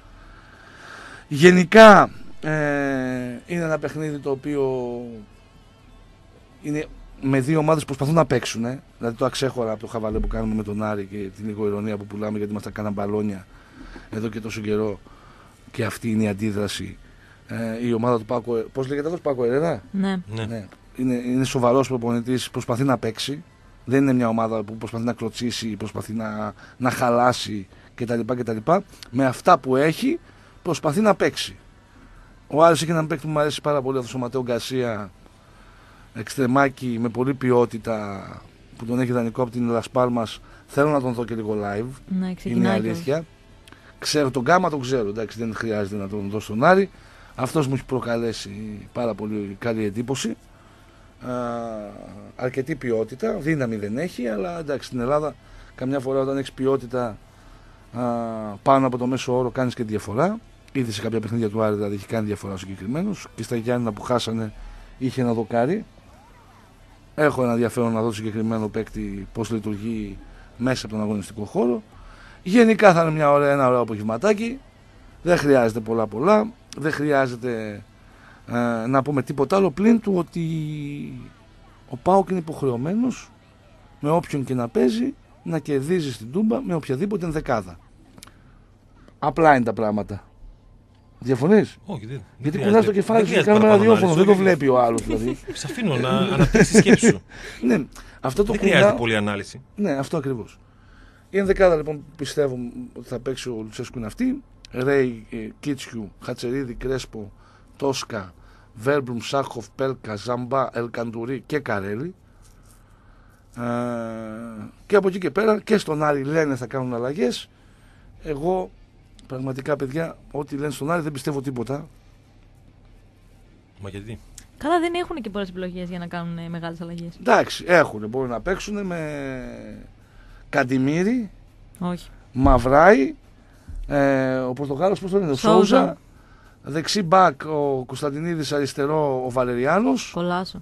Γενικά είναι ένα παιχνίδι το οποίο είναι με δύο ομάδες που προσπαθούν να παίξουν. Δηλαδή το αξέχωρα από το χαβαλέ που κάνουμε με τον Άρη και την ηγοειρωνία που πουλάμε γιατί μας τα κάναν μπαλόνια εδώ και τόσο καιρό, και αυτή είναι η αντίδραση. Η ομάδα του Πάκο, πώς λέγεται αυτός, Πάκο Ερέρα? Ναι. Είναι σοβαρός προπονητής, προσπαθεί να παίξει. Δεν είναι μια ομάδα που προσπαθεί να κλωτσίσει, προσπαθεί να χαλάσει κτλ. Με αυτά που έχει προσπαθεί να παίξει. Ο Άρης έχει έναν παίκτη που μου αρέσει πάρα πολύ, αυτός ο Ματέο Γκαρσία, εξτρεμάκι με πολλή ποιότητα, που τον έχει δανεικό από την Λας Πάλμας. Θέλω να τον δω και λίγο live. Ναι, είναι αλήθεια. Ξέρω τον Γκάμα, τον ξέρω. Εντάξει, δεν χρειάζεται να τον δω στον Άρη. Αυτός μου έχει προκαλέσει πάρα πολύ καλή εντύπωση. Αρκετή ποιότητα. Δύναμη δεν έχει, αλλά εντάξει, στην Ελλάδα καμιά φορά όταν έχει ποιότητα πάνω από το μέσο όρο κάνεις και διαφορά. Ήδη σε κάποια παιχνίδια του Άρη δηλαδή έχει κάνει διαφορά ο συγκεκριμένος, και στα Γιάννηνα που χάσανε είχε ένα δοκάρι. Έχω ένα ενδιαφέρον να δω συγκεκριμένο παίκτη πώς λειτουργεί μέσα από τον αγωνιστικό χώρο. Γενικά θα είναι ένα ωραίο απογευματάκι. Δεν χρειάζεται πολλά. Δεν χρειάζεται να πούμε τίποτα άλλο πλην του ότι ο ΠΑΟΚ είναι υποχρεωμένος με όποιον και να παίζει να κερδίζει στην Τούμπα με οποιαδήποτε ενδεκάδα. Απλά είναι τα πράγματα. Διαφωνείς? Όχι, δεν. Γιατί κουνάς το κεφάλι σου και κάνουμε ραδιόφωνο, δεν το βλέπει ο άλλος δηλαδή. Σε αφήνω να αναπτύξεις τη σκέψη σου. Ναι, αυτό το δεν χρειάζεται πολλή ανάλυση. Ναι, αυτό ακριβώς. Η ενδεκάδα λοιπόν πιστεύω ότι θα παίξει ο Λουτσέσκου είναι αυτή. Ρέι, Κίτσιου, Χατσερίδη, Κρέσπο, Τόσκα, Βέρμπρουμ, Σάχοφ, Πέλκα, Ζαμπά, Ελκαντουρί και Καρέλη. Και από εκεί και πέρα και στον Άρη λένε θα κάνουν αλλαγές. Εγώ πραγματικά, παιδιά, ό,τι λένε στον Άρη δεν πιστεύω τίποτα. Μα γιατί? Καλά, δεν έχουν και πολλές επιλογές για να κάνουν μεγάλες αλλαγές. Εντάξει, έχουν. Μπορούν να παίξουν με Καντιμίρι, όχι, Μαυράη, ο Πορτογάλος, πώς το λένε, ο Σόουζα, δεξί μπακ ο Κωνσταντινίδης, αριστερό ο Βαλεριάνος. Κολάσο.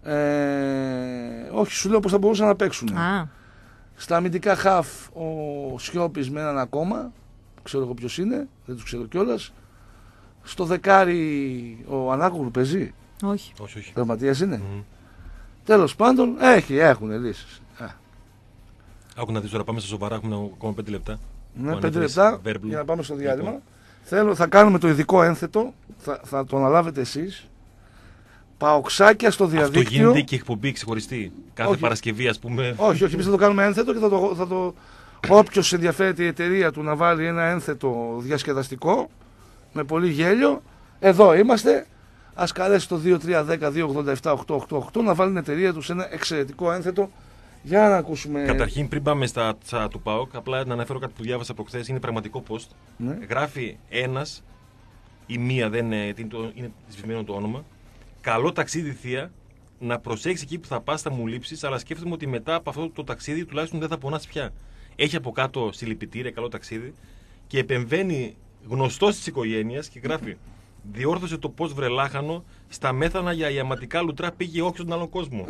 Όχι, σου λέω πώς θα μπορούσαν να παίξουν. Α. Στα αμυντικά χαφ ο Σιώπης με έναν ακόμα, ξέρω εγώ ποιος είναι, δεν τους ξέρω κιόλας. Στο δεκάρι ο Ανάκογλου παίζει. Όχι. Τραυματίας είναι. Τέλος πάντων έχουν λύσεις. Άκου να δεις τώρα, πάμε στα σοβαρά, έχουμε ακόμα 5 λεπτά. Ναι, 5 λεπτά για να πάμε στο διάλειμμα. Θα κάνουμε το ειδικό ένθετο, θα το αναλάβετε εσείς. Παοξάκια στο διαδίκτυο. Αυτό γίνεται και εκπομπή ξεχωριστή. Κάθε Παρασκευή, ας πούμε. Όχι, εμείς θα το κάνουμε ένθετο και θα το. Όποιος ενδιαφέρεται η εταιρεία του να βάλει ένα ένθετο διασκεδαστικό με πολύ γέλιο, εδώ είμαστε. Ας καλέσει το 2310-287-888 να βάλει την εταιρεία του σε ένα εξαιρετικό ένθετο για να ακούσουμε. Καταρχήν, πριν πάμε στα τσα του ΠΑΟΚ, απλά να αναφέρω κάτι που διάβασα προχθές. Είναι πραγματικό post. Ναι. Γράφει ένας η μία δεν είναι σβησμένο το όνομα. Καλό ταξίδι, θεία. Να προσέξεις εκεί που θα πας, θα μου λείψεις, αλλά σκέφτομαι ότι μετά από αυτό το ταξίδι τουλάχιστον δεν θα πονάς πια. Έχει από κάτω συλληπιτήρια, καλό ταξίδι, και επεμβαίνει γνωστός της οικογένειας και γράφει: διόρθωσε το πώς βρελάχανο στα μέθανα για ιαματικά λουτρά πήγε όχι στον άλλον κόσμο.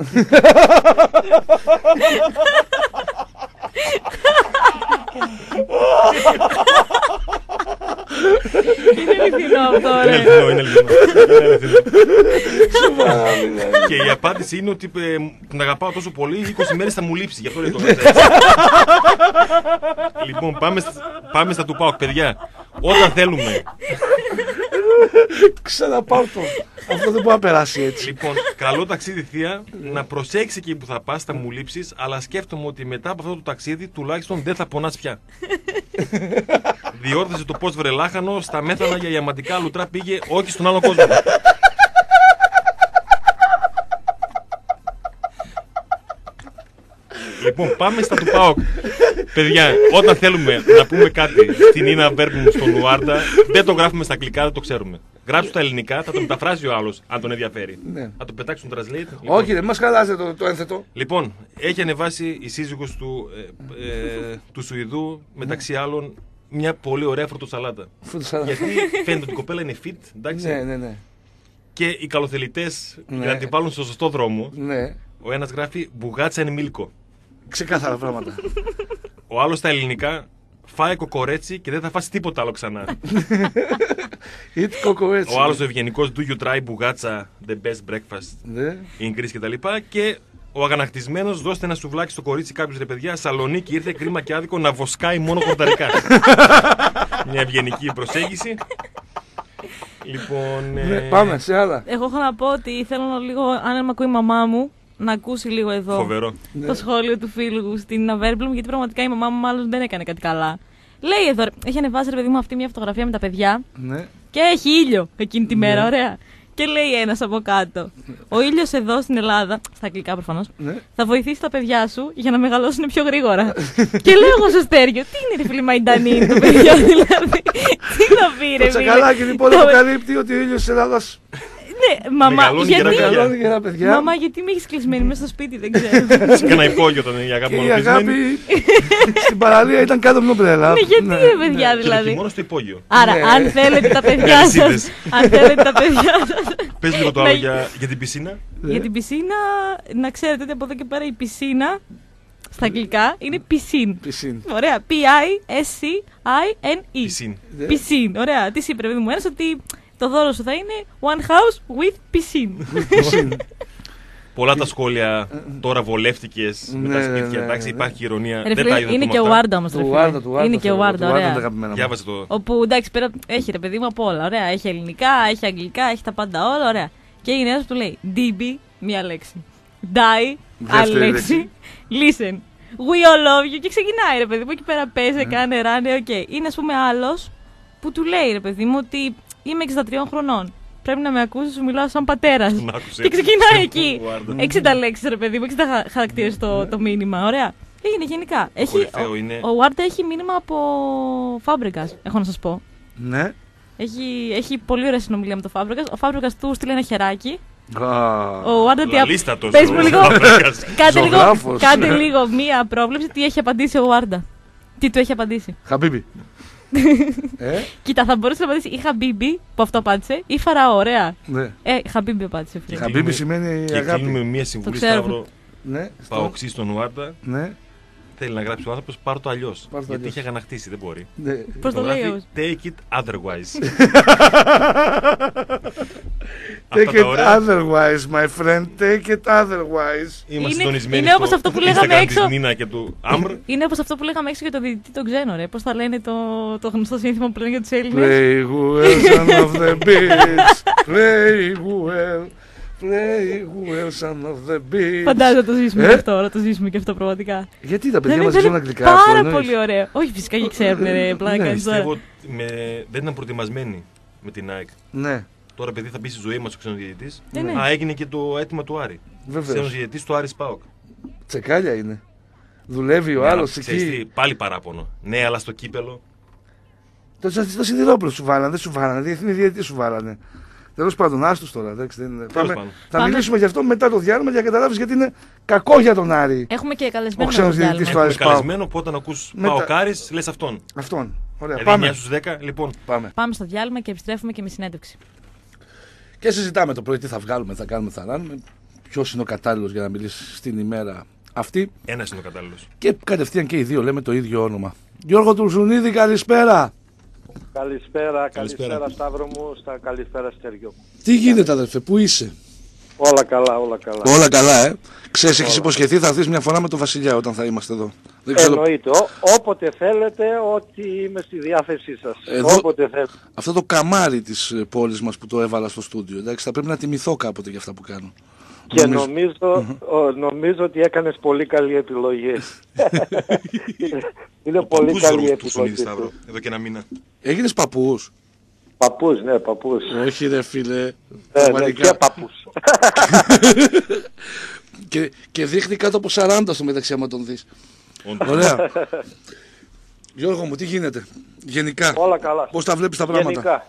Είναι αληθινό αυτό, ρε. Είναι αληθινό. Και η απάντηση είναι ότι την αγαπάω τόσο πολύ, 20 μέρες θα μου λείψει. Γι' αυτό λέει το έτσι. Λοιπόν, πάμε στα του ΠΑΟΚ, παιδιά. Όταν θέλουμε. Ξαναπάω το. Αυτό δεν μπορεί να περάσει έτσι. Λοιπόν, καλό ταξίδι, θεία. Να προσέξει εκεί που θα πας, θα μου λείψεις, αλλά σκέφτομαι ότι μετά από αυτό το ταξίδι τουλάχιστον δεν θα πονάς πια. Διόρθωσε το πώς βρελάχανο στα μέθανα για ιαματικά λουτρά πήγε όχι στον άλλο κόσμο. Λοιπόν, πάμε στα του ΠΑΟΚ. Παιδιά, όταν θέλουμε να πούμε κάτι στην Ίνα Βέρμπουμ στον Ουάρντα, δεν το γράφουμε στα αγγλικά, δεν το ξέρουμε. Γράψου τα ελληνικά, θα το μεταφράσει ο άλλος, αν τον ενδιαφέρει. Ναι. Θα το πετάξουν translate. Λοιπόν. Όχι, δεν μας χαλάζετε το ένθετο. Λοιπόν, έχει ανεβάσει η σύζυγος του Σουηδού, μεταξύ άλλων, μια πολύ ωραία φρουτοσαλάτα. Γιατί φαίνεται ότι η κοπέλα είναι fit, εντάξει. Ναι. Και οι καλοθελητές, για να την βάλουν στο σωστό δρόμο, Ναι. ο ένας γράφει μπουγάτσα εν μίλκο. Ξεκάθαρα πράγματα. Ο άλλος στα ελληνικά, φάε κοκορέτσι και δεν θα φας τίποτα άλλο ξανά. Eat κοκορέτσι. Ο άλλος ο ευγενικός, do you try μπουγάτσα, the best breakfast Ναι. in Greece κτλ. Και ο αγανακτισμένος, δώστε ένα σουβλάκι στο κορίτσι κάποιος, ρε παιδιά, Σαλονίκη ήρθε, κρίμα και άδικο να βοσκάει μόνο χορταρικά. Μια ευγενική προσέγγιση. Λοιπόν. Ναι, πάμε σε άλλα. Εγώ έχω να πω ότι θέλω λίγο, αν με ακούει η μαμά μου, να ακούσει λίγο εδώ Φοβερό. το σχόλιο του φίλου στην Αβέρμπλουμ, γιατί πραγματικά η μαμά μου μάλλον δεν έκανε κάτι καλά. Λέει εδώ, έχει ανεβάσει, ρε παιδί μου, αυτή μια φωτογραφία με τα παιδιά Ναι. και έχει ήλιο εκείνη τη μέρα, ωραία. Και λέει ένας από κάτω: ο ήλιος εδώ στην Ελλάδα, στα αγγλικά προφανώς, Ναι. θα βοηθήσει τα παιδιά σου για να μεγαλώσουν πιο γρήγορα. Και λέω εγώ στο Στέργιο: τι είναι, ρε φίλε, μαϊντανή είναι το παιδιά, δηλαδή. Τι θα πει, ρε Το φίλε. τσακαλάκι λοιπόν αποκαλύπτει ότι ο ήλιος της Ελλάδας Ναι, μαμά, Μεγαλώνει γιατί. γερά μεγαλώνει για τα παιδιά. Μαμά, γιατί με έχει κλεισμένη μέσα στο σπίτι, δεν ξέρω. Σε κανένα υπόγειο ήταν η αγάπη Και η μονοπισμένη. αγάπη στην παραλία ήταν κάτω από την ομπρέλα. Ναι, γιατί ρε παιδιά, Και το δηλαδή. χειμώνα στο υπόγειο. Άρα, Ναι. αν θέλετε τα παιδιά Αλυσίδες. σας. Αν θέλετε τα παιδιά σας. Πες λίγο το άλλο για την πισίνα. Για την πισίνα, να ξέρετε ότι από εδώ και πέρα η πισίνα στα αγγλικά είναι piscine. Πισίν. Ωραία. P-I-S-C-I-N-E. Πισίν. Piscine. Ωραία. Τι είπε, παιδί μου, ένας ότι το δώρο σου θα είναι one house with piscine. Πολλά τα σχόλια τώρα βολεύτηκες με τα Ναι, σπίτια. ναι, Εντάξει, ναι. υπάρχει ηρωνία. Ρε Δεν φίλε, τα είδα είναι και ο αυτά. Ward όμως. ρε Του φίλε. Βάρντα, του Βάρντα. Είναι και ο Ward, είναι τα ωραία. αγαπημένα μου. Διάβασε το. Όπου εντάξει, πέρα έχει ρε παιδί μου από όλα. Ωραία. Έχει ελληνικά, έχει αγγλικά, έχει τα πάντα όλα. Ωραία. Και η νέα που λέει DB, μία λέξη. Die, άλλη Δεύτερη λέξη. Listen. We all love you. Και ξεκινάει ρε παιδί μου εκεί πέρα. Παίζει, κάνε, ράνε, οκ. Είναι α πούμε άλλο που του λέει ρε παιδί μου ότι είμαι 63 χρονών. Πρέπει να με ακούσει, σου μιλάω σαν πατέρα. Τον άκουσε. Και ξεκινάει εκεί. Ward. 60 λέξεις ρε παιδί μου, 60 χαρακτήρες το μήνυμα. Ωραία. Έγινε γενικά. κορυφαίο είναι. Ο Ward έχει μήνυμα από Fabregas, έχω να σας πω. Ναι. Έχει πολύ ωραία συνομιλία με τον Fabregas. Ο Fabregas του στείλει ένα χεράκι. Α, Ο Ward τι Λαλίστατος πες μου ο λίγο. Φαμπρέγκας. Ζωγράφος. Κάντε λίγο μία πρόβλεψη τι έχει απαντήσει ο Ward. Τι του έχει απαντήσει. Χαμπίμπι. Κοίτα, θα μπορούσε να απαντήσει ή Χαμπίμπι, που αυτό απάντησε, ή Φαραώ, ωραία. Ναι. Χαμπίμπι απάντησε. φίλε. Χαμπίμπι σημαίνει Και αγάπη. κλείνουμε μια συμβουλή, Το ξέρω. Σταύρο. Ναι. Παοξή στον Ουάρντα. Ναι. Θέλει να γράψει ο άνθρωπος, πάρ' το αλλιώς. Πάρ' το Γιατί αλλιώς. έχει αγανακτήσει, δεν μπορεί. Ναι. Πώς το Το λέει γράφει όμως. take it otherwise. Take Αυτά τα it ωραία. otherwise, my friend. Take it otherwise. Είμαστε Είναι- συντονισμένοι είναι όπως στο αυτό που λέγαμε Instagram έξω. της Νίνα και του Άμπρ. Είναι όπως αυτό που λέγαμε έξω για το διαιτητή τον ξένο, ρε. Πώς θα λένε το γνωστό σύνθημα που λένε για τους Έλληνες. Play well, son of the beach. Play well. Play well, son of the beach. Φαντάζομαι να το ζήσουμε Ε? και αυτό, να το ζήσουμε και αυτό πραγματικά. Γιατί τα παιδιά Δεν μας είναι ζουν αγγλικά αυτό πάρα εννοείς? πολύ ωραίο. Όχι, φυσικά και ξέρουν, ρε. Πλάκα Ναι, κάνεις τώρα. Πιστεύω ότι δεν ήταν προετοιμασμένοι με την ΑΕΚ. Ναι, Τώρα, παιδί, θα μπει στη ζωή μας ο ξένος διαιτητής. Ναι. Α, έγινε και το αίτημα του Άρη. Ξένος βεβαίως. διαιτητής του Άρης ΠΑΟΚ. Τσεκάλια είναι. Δουλεύει ο Ναι, αλλά άλλος ξέρεις τι, εκεί. πάλι παράπονο. Ναι, αλλά στο κύπελο. Το Σιδηρόπουλο σου βάλανε, δεν σου βάλανε, διεθνή διαιτητή σου βάλανε. Τέλος πάντων, άστος τώρα. Θα μιλήσουμε γι' αυτό μετά το διάλειμμα για να καταλάβεις γιατί είναι κακό για τον Άρη. Έχουμε και καλεσμένο. Ο ξένος διαιτητής του Άρη. Καλεσμένο που όταν ακούς Παοκάρης λες αυτόν. Ωραία, πάμε. 9 στους 10, λοιπόν. Πάμε στο διάλειμμα και επιστρέφουμε και με συνέντευξη. Και συζητάμε το πρωί τι θα βγάλουμε, θα κάνουμε, θα ράνουμε. Ποιος είναι ο κατάλληλος για να μιλήσει στην ημέρα αυτή. Ένας είναι ο κατάλληλος. Και κατευθείαν και οι δύο λέμε το ίδιο όνομα. Γιώργο Τουρζουνίδη, καλησπέρα. Καλησπέρα Σταύρο μου, καλησπέρα Στέργιο μου. Τι γίνεται αδερφέ, πού είσαι? Όλα καλά. Όλα καλά, Ξέρεις, έχεις υποσχεθεί θα έρθεις μια φορά με τον Βασιλιά όταν θα είμαστε εδώ. Εννοείται, όποτε θέλετε, ότι είμαι στη διάθεσή σας. Όποτε θέλετε. Αυτό το καμάρι της πόλης μας που το έβαλα στο στούντιο, εντάξει, θα πρέπει να τιμηθώ κάποτε για αυτά που κάνω. Και νομίζω ότι έκανες πολύ καλή επιλογή. Είναι πολύ καλή επιλογή. Εδώ και ένα μήνα. Έγινες παππούς? Παππούς, ναι, παππούς. Όχι ρε φίλε. Και παππούς. Και δείχνει κάτω από 40 στο μεταξύ άμα τον δεις. Ωραία. Γιώργο μου, τι γίνεται γενικά? Όλα καλά. Πώς τα βλέπεις τα πράγματα? Γενικά.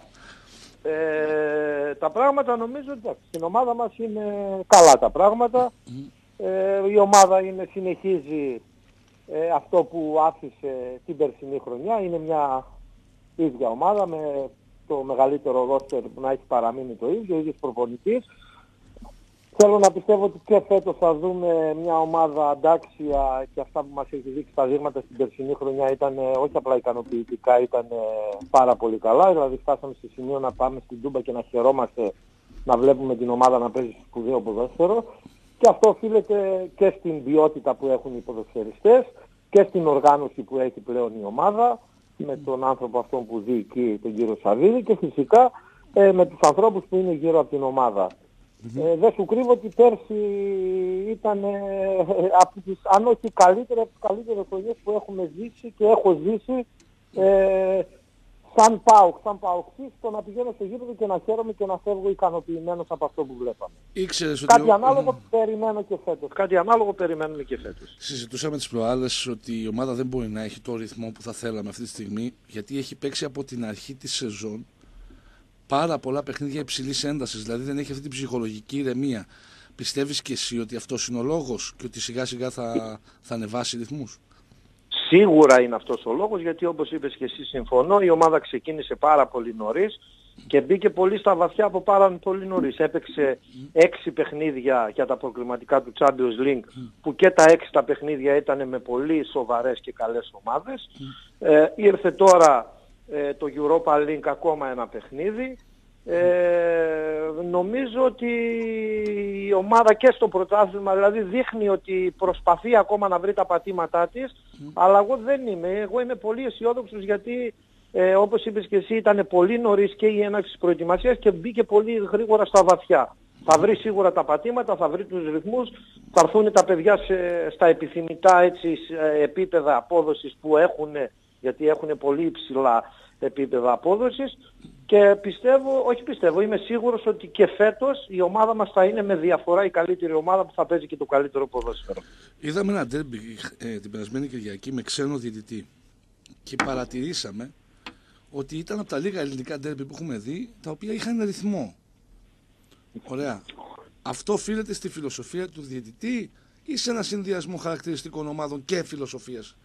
Τα πράγματα νομίζω ότι στην ομάδα μας είναι καλά τα πράγματα. Η ομάδα συνεχίζει αυτό που άφησε την περσινή χρονιά. Είναι μια ίδια ομάδα με το μεγαλύτερο ρόστερ που να έχει παραμείνει το ίδιο, ο ίδιος προπονητής. Θέλω να πιστεύω ότι και φέτος θα δούμε μια ομάδα αντάξια και αυτά που μας έχει δείξει τα δείγματα στην περσινή χρονιά ήταν όχι απλά ικανοποιητικά, ήταν πάρα πολύ καλά. Δηλαδή φτάσαμε στο σημείο να πάμε στην Τούμπα και να χαιρόμαστε να βλέπουμε την ομάδα να παίζει σπουδαίο ποδόσφαιρο. Και αυτό οφείλεται και στην ποιότητα που έχουν οι ποδοσφαιριστές και στην οργάνωση που έχει πλέον η ομάδα με τον άνθρωπο αυτόν που διοικεί, τον κύριο Σαββίδη, και φυσικά με τους ανθρώπους που είναι γύρω από την ομάδα. Δεν σου κρύβω ότι πέρσι ήταν από τις, αν όχι καλύτερα, από τις καλύτερες χρονιές που έχουμε ζήσει και έχω ζήσει σαν ΠΑΟΚ, το να πηγαίνω στο γήπεδο και να χαίρομαι και να φεύγω ικανοποιημένος από αυτό που βλέπαμε. Κάτι ανάλογο περιμένουμε και φέτος. Συζητούσαμε τις προάλλες ότι η ομάδα δεν μπορεί να έχει το ρυθμό που θα θέλαμε αυτή τη στιγμή, γιατί έχει παίξει από την αρχή της σεζόν πάρα πολλά παιχνίδια υψηλής έντασης, δηλαδή δεν έχει αυτή την ψυχολογική ηρεμία. Πιστεύεις και εσύ ότι αυτός είναι ο λόγος και ότι σιγά σιγά θα ανεβάσει ρυθμούς? Σίγουρα είναι αυτός ο λόγος, γιατί όπως είπες και εσύ συμφωνώ, η ομάδα ξεκίνησε πάρα πολύ νωρίς και μπήκε πολύ στα βαθιά από πάρα πολύ νωρίς. Έπαιξε 6 παιχνίδια για τα προκριματικά του Champions League, που και τα 6 τα παιχνίδια ήταν με πολύ σοβαρές και καλές ομάδες. Ήρθε τώρα το Europa League ακόμα ένα παιχνίδι. Νομίζω ότι η ομάδα και στο πρωτάθλημα δηλαδή δείχνει ότι προσπαθεί ακόμα να βρει τα πατήματά της, αλλά εγώ είμαι πολύ αισιόδοξος, γιατί όπως είπες και εσύ ήταν πολύ νωρίς και η έναρξη της προετοιμασίας και μπήκε πολύ γρήγορα στα βαθιά. Θα βρει σίγουρα τα πατήματα, θα βρει τους ρυθμούς, θα έρθουν τα παιδιά στα επιθυμητά επίπεδα απόδοσης που έχουν, γιατί έχουν πολύ υψηλά επίπεδα απόδοσης, και είμαι σίγουρος ότι και φέτος η ομάδα μας θα είναι με διαφορά η καλύτερη ομάδα που θα παίζει και το καλύτερο ποδόσφαιρο. Είδαμε ένα ντέρμπι την περασμένη Κυριακή με ξένο διαιτητή και παρατηρήσαμε ότι ήταν από τα λίγα ελληνικά ντέρμπι που έχουμε δει τα οποία είχαν ρυθμό. Ωραία. Αυτό οφείλεται στη φιλοσοφία του διαιτητή ή σε ένα συνδυασμό χαρακτηριστικών ομάδων και φιλοσοφίας?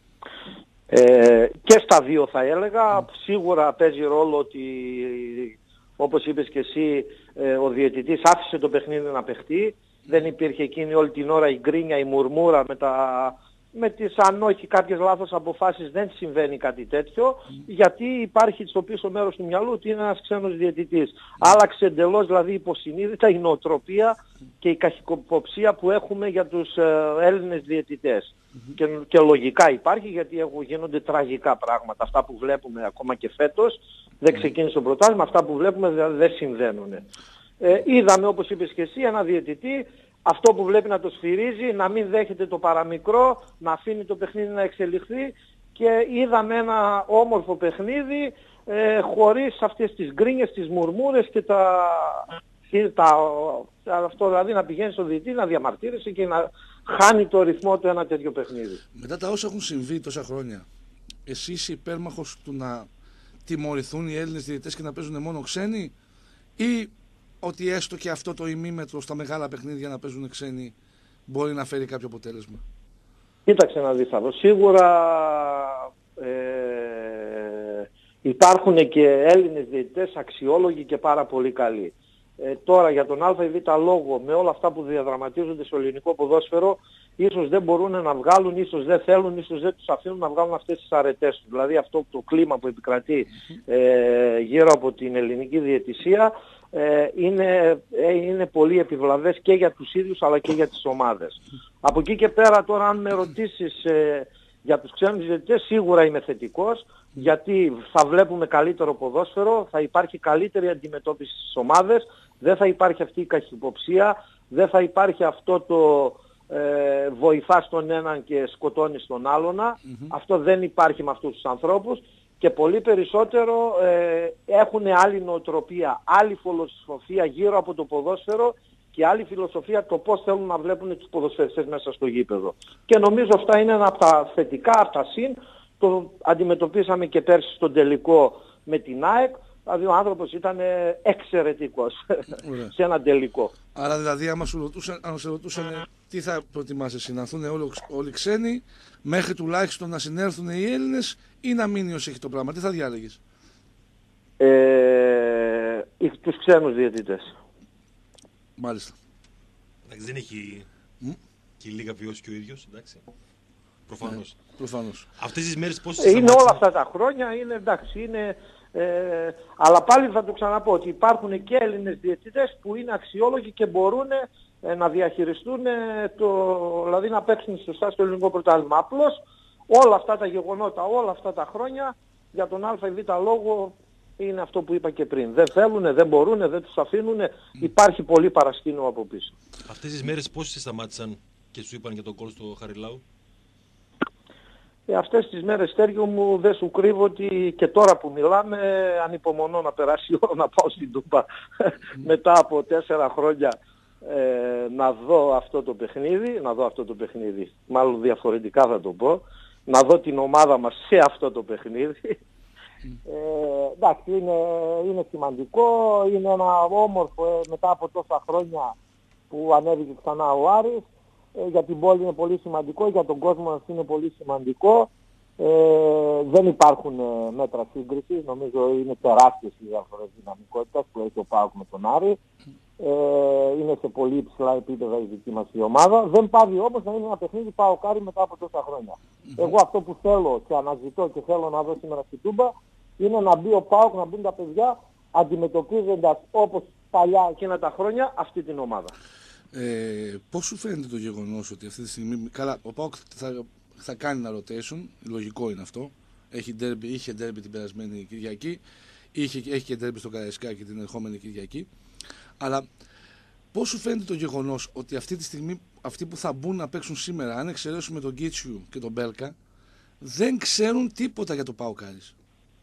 Και στα δύο θα έλεγα. Σίγουρα παίζει ρόλο ότι, όπως είπες και εσύ, ο διαιτητής άφησε το παιχνίδι να παιχτεί. Δεν υπήρχε εκείνη όλη την ώρα η γκρίνια, η μουρμούρα με τις αν όχι κάποιες λάθος αποφάσεις, δεν συμβαίνει κάτι τέτοιο, γιατί υπάρχει στο πίσω μέρος του μυαλού ότι είναι ένας ξένος διαιτητής. Άλλαξε εντελώς δηλαδή υποσυνείδητα η νοοτροπία και η καχυποψία που έχουμε για τους Έλληνες διαιτητές. Και λογικά υπάρχει, γιατί γίνονται τραγικά πράγματα. Αυτά που βλέπουμε ακόμα και φέτος, δεν ξεκίνησε το πρωτάθλημα, αυτά που βλέπουμε δεν συμβαίνουν. Είδαμε, όπως είπες και εσύ, ένα διαιτητή αυτό που βλέπει να το σφυρίζει, να μην δέχεται το παραμικρό, να αφήνει το παιχνίδι να εξελιχθεί, και είδαμε ένα όμορφο παιχνίδι χωρίς αυτές τις γκρίνιες, τις μουρμούρες και αυτό δηλαδή να πηγαίνει στο διαιτητή, να διαμαρτύρεσαι και να χάνει το ρυθμό του ένα τέτοιο παιχνίδι. Μετά τα όσα έχουν συμβεί τόσα χρόνια, εσύ είσαι υπέρμαχος του να τιμωρηθούν οι Έλληνες διαιτητές και να παίζουν μόνο ξένοι, ή ότι έστω και αυτό το ημίμετρο στα μεγάλα παιχνίδια να παίζουν ξένοι μπορεί να φέρει κάποιο αποτέλεσμα? Κοίταξε να δεις, σίγουρα υπάρχουν και Έλληνες διαιτητές αξιόλογοι και πάρα πολύ καλοί. Τώρα για τον ΑΒ λόγο, με όλα αυτά που διαδραματίζονται στο ελληνικό ποδόσφαιρο, ίσως δεν μπορούν να βγάλουν, ίσως δεν θέλουν, ίσως δεν τους αφήνουν να βγάλουν αυτές τις αρετές τους. Δηλαδή αυτό το κλίμα που επικρατεί γύρω από την ελληνική διαιτησία είναι πολύ επιβλαβές και για τους ίδιους αλλά και για τις ομάδες. Από εκεί και πέρα τώρα, αν με ρωτήσεις για τους ξένους διαιτητές, σίγουρα είμαι θετικός, γιατί θα βλέπουμε καλύτερο ποδόσφαιρο, θα υπάρχει καλύτερη αντιμετώπιση στις ομάδες, δεν θα υπάρχει αυτή η καχυποψία, δεν θα υπάρχει αυτό το βοηθάς τον έναν και σκοτώνεις τον άλλον. Αυτό δεν υπάρχει με αυτούς τους ανθρώπους, και πολύ περισσότερο έχουν άλλη νοοτροπία, άλλη φιλοσοφία γύρω από το ποδόσφαιρο και άλλη φιλοσοφία το πώς θέλουν να βλέπουν τους ποδοσφαιριστές μέσα στο γήπεδο. Και νομίζω αυτά είναι ένα από τα θετικά, από τα συν. Το αντιμετωπίσαμε και πέρσι στον τελικό με την ΑΕΚ. Δηλαδή ο άνθρωπος ήταν εξαιρετικός σε ένα τελικό. Άρα δηλαδή άμα σε ρωτούσαν τι θα προτιμάς εσύ, να έρθουν όλοι ξένοι μέχρι τουλάχιστον να συνέρθουν οι Έλληνες, ή να μείνει ως έχει το πράγμα? Τι θα διάλεγες? Τους ξένους διαιτητές. Μάλιστα. Δεν έχει και λίγα βιώσει και ο ίδιος, εντάξει. Προφανώς. Προφανώς. Αυτές τις μέρες πώς είναι όλα αυτά τα χρόνια, είναι εντάξει, είναι... αλλά πάλι θα το ξαναπώ ότι υπάρχουν και Έλληνες διαιτητές που είναι αξιόλογοι και μπορούν να διαχειριστούν δηλαδή να παίξουν σωστά στο ελληνικό πρωτάθλημα. Απλώς όλα αυτά τα γεγονότα, όλα αυτά τα χρόνια για τον ΑΒ λόγο είναι αυτό που είπα και πριν. Δεν θέλουν, δεν μπορούν, δεν τους αφήνουν. Υπάρχει πολύ παρασκήνιο από πίσω. Αυτές τις μέρες πώς σε σταμάτησαν και σου είπαν για τον κόλ στο Χαριλάου? Αυτές τις μέρες, Στέργιο μου, δεν σου κρύβω ότι και τώρα που μιλάμε ανυπομονώ να περάσει η ώρα να πάω στην Τούμπα μετά από 4 χρόνια να δω αυτό το παιχνίδι, μάλλον διαφορετικά θα το πω, να δω την ομάδα μας σε αυτό το παιχνίδι. Εντάξει, είναι σημαντικό, είναι ένα όμορφο μετά από τόσα χρόνια που ανέβηκε ξανά ο Άρης. Για την πόλη είναι πολύ σημαντικό, για τον κόσμο μας είναι πολύ σημαντικό. Δεν υπάρχουν μέτρα σύγκρισης, νομίζω είναι τεράστιες οι διαφορές δυναμικότητας που έχει ο ΠΑΟΚ με τον Άρη. Είναι σε πολύ υψηλά επίπεδα η δική μας η ομάδα. Δεν πάβει όμως να είναι ένα παιχνίδι ΠΑΟΚ Άρη μετά από τόσα χρόνια. Εγώ αυτό που θέλω και αναζητώ και θέλω να δω σήμερα στην Τούμπα είναι να μπει ο ΠΑΟΚ, να μπουν τα παιδιά αντιμετωπίζοντας όπως παλιά εκείνα τα χρόνια αυτή την ομάδα. Πώς σου φαίνεται το γεγονός ότι αυτή τη στιγμή, καλά, ο ΠΑΟΚ θα κάνει ένα rotation, λογικό είναι αυτό, είχε ντέρμπι την περασμένη Κυριακή, έχει και ντέρμπι στο Καραϊσκάκι την ερχόμενη Κυριακή, αλλά πώς σου φαίνεται το γεγονός ότι αυτή τη στιγμή αυτοί που θα μπουν να παίξουν σήμερα, αν εξαιρέσουμε τον Κίτσιου και τον Μπέλκα, δεν ξέρουν τίποτα για το ΠΑΟΚ Άρης?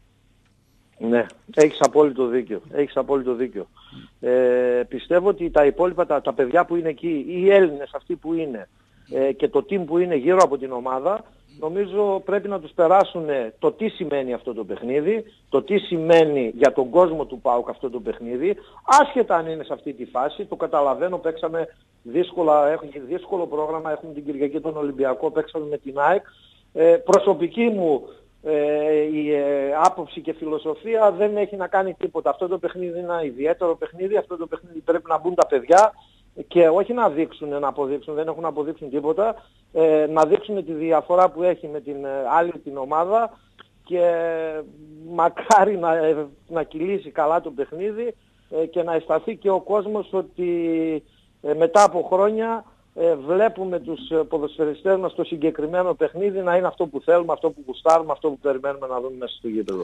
Ναι, έχεις απόλυτο δίκιο. Πιστεύω ότι τα υπόλοιπα, τα παιδιά που είναι εκεί, οι Έλληνες αυτοί που είναι και το team που είναι γύρω από την ομάδα, νομίζω πρέπει να τους περάσουν το τι σημαίνει αυτό το παιχνίδι, το τι σημαίνει για τον κόσμο του ΠΑΟΚ αυτό το παιχνίδι, άσχετα αν είναι σε αυτή τη φάση, το καταλαβαίνω, παίξαμε δύσκολο πρόγραμμα, έχουμε την Κυριακή τον Ολυμπιακό, παίξαμε με την ΑΕΚ. Προσωπική μου η άποψη και φιλοσοφία δεν έχει να κάνει τίποτα. Αυτό το παιχνίδι είναι ένα ιδιαίτερο παιχνίδι, αυτό το παιχνίδι πρέπει να μπουν τα παιδιά και όχι να δείξουν, να αποδείξουν, δεν έχουν να αποδείξουν τίποτα, να δείξουν τη διαφορά που έχει με την άλλη την ομάδα και μακάρι να κυλήσει καλά το παιχνίδι και να αισθανθεί και ο κόσμος ότι μετά από χρόνια βλέπουμε τους ποδοσφαιριστές μας στο συγκεκριμένο παιχνίδι να είναι αυτό που θέλουμε, αυτό που γουστάρουμε, αυτό που περιμένουμε να δούμε μέσα στο γήπεδο.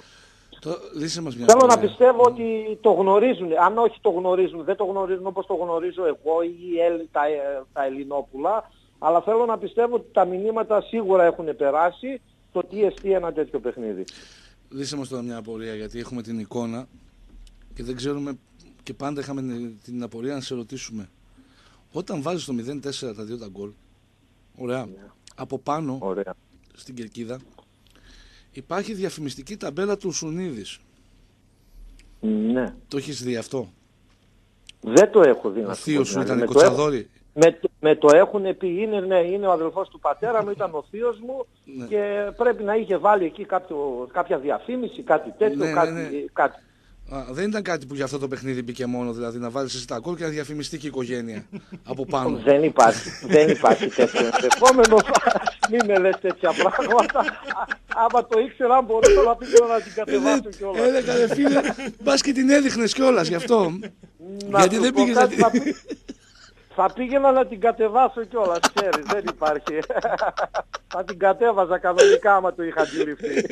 Θέλω να πιστεύω ότι το γνωρίζουν. Αν όχι το γνωρίζουν, δεν το γνωρίζουν όπως το γνωρίζω εγώ ή τα Ελληνόπουλα, αλλά θέλω να πιστεύω ότι τα μηνύματα σίγουρα έχουν περάσει το τι εστί ένα τέτοιο παιχνίδι. Λύσε μας τώρα μια απορία, γιατί έχουμε την εικόνα και δεν ξέρουμε, και πάντα είχαμε την απορία να σε ρωτήσουμε. Όταν βάζεις το 0-4 τα δύο τα γκολ, ωραία, από πάνω, στην κερκίδα, Υπάρχει διαφημιστική ταμπέλα του Σουνίδης. Ναι. Το έχεις δει αυτό? Δεν το έχω δει. Ο θείος σου ήταν κοτσαδόρη. Με το έχουν πει, είναι ο αδελφός του πατέρα μου, ήταν ο θείος μου και πρέπει να είχε βάλει εκεί κάποια διαφήμιση, κάτι τέτοιο, κάτι. Δεν ήταν κάτι που για αυτό το παιχνίδι μπήκε μόνο, δηλαδή να βάλεις εσύ τα γκολ και να διαφημιστεί και η οικογένεια από πάνω. Δεν υπάρχει τέτοιο ενδεχόμενο. Μην με λες τέτοια πράγματα. Άμα το ήξερα, μπορούσα να πήγαινα να την κατεβάσω κιόλας. Έλεγα ρε φίλε, μπας και την έδειχνες κιόλας γι' αυτό. Γιατί δεν πήγες να την... Θα πήγαινα να την κατεβάσω κιόλας, ξέρεις, δεν υπάρχει. Θα την κατέβαζα κανονικά άμα το είχα αντιληφθεί.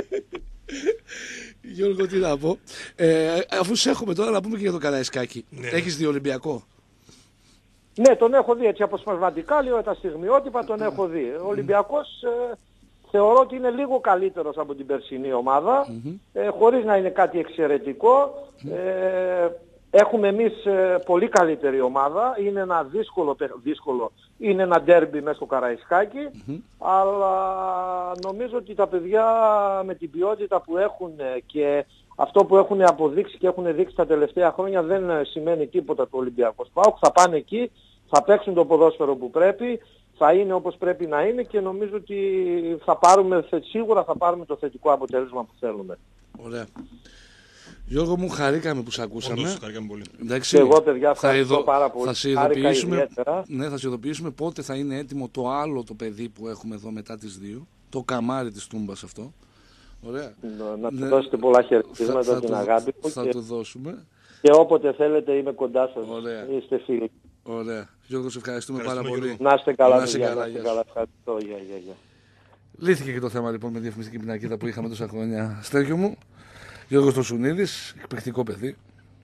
Γιώργο, τι να πω. Αφού σε έχουμε τώρα να πούμε και για το Καραϊσκάκη. Έχεις δει Ολυμπιακό? Ναι, τον έχω δει έτσι αποσπασματικά, λίγο τα στιγμιότυπα τον έχω δει. Ο Ολυμπιακός θεωρώ ότι είναι λίγο καλύτερος από την περσινή ομάδα, χωρίς να είναι κάτι εξαιρετικό. Έχουμε εμείς πολύ καλύτερη ομάδα, είναι ένα δύσκολο, είναι ένα ντέρμπι μέσα στο Καραϊσκάκι, αλλά νομίζω ότι τα παιδιά με την ποιότητα που έχουν και αυτό που έχουν αποδείξει και έχουν δείξει τα τελευταία χρόνια δεν σημαίνει τίποτα το Ολυμπιακός ΠΑΟΚ. Θα πάνε εκεί, θα παίξουν το ποδόσφαιρο που πρέπει, θα είναι όπως πρέπει να είναι και νομίζω ότι σίγουρα θα πάρουμε το θετικό αποτέλεσμα που θέλουμε. Ωραία. Γιώργο μου, χαρήκαμε που σε ακούσαμε. Όντως, χαρήκαμε πολύ. Εντάξει, και εγώ παιδιά ευχαριστώ πάρα πολύ. Θα σε ειδοποιήσουμε πότε θα είναι έτοιμο το άλλο το παιδί που έχουμε εδώ μετά τις 2. Το καμάρι της Τούμπας αυτό. Ωραία. Να του δώσετε πολλά χαιρετίσματα την αγάπη μου. Θα το δώσουμε. Και όποτε θέλετε είμαι κοντά σας. Ωραία. Είστε φίλοι. Ωραία. Γιώργο, σε ευχαριστούμε πάρα πολύ. Να είστε καλά. Να είστε καλά. Ευχαριστώ. Γεια. Λύθηκε και το θέμα λοιπόν με τη διαφημιστική πινακίδα που είχαμε τόσα χρόνια. Στέργιο μου. Γιώργος Τοσουνίδης, εκπληκτικό παιδί.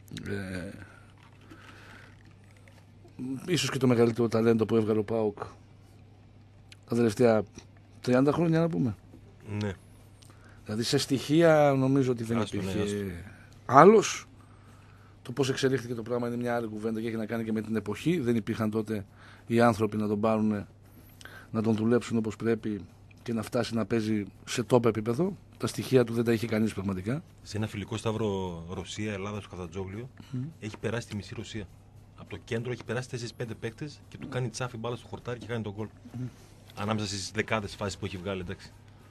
Ίσως και το μεγαλύτερο ταλέντο που έβγαλε ο ΠΑΟΚ τα τελευταία 30 χρόνια, να πούμε. Ναι. Δηλαδή σε στοιχεία νομίζω ότι δεν υπήρχε άλλος. Το πώς εξελίχθηκε το πράγμα είναι μια άλλη κουβέντα και έχει να κάνει και με την εποχή. Δεν υπήρχαν τότε οι άνθρωποι να τον πάρουν, να τον δουλέψουν όπως πρέπει και να φτάσει να παίζει σε top επίπεδο. Τα στοιχεία του δεν τα είχε κανείς πραγματικά. Σε ένα φιλικό σταύρο Ρωσία-Ελλάδα στο Καφτατζόγλιο έχει περάσει τη μισή Ρωσία. Από το κέντρο έχει περάσει 4-5 παίκτες και του κάνει τσάφι μπάλα στο χορτάρι και κάνει τον γκολ. Ανάμεσα στις δεκάδες φάσεις που έχει βγάλει, εντάξει.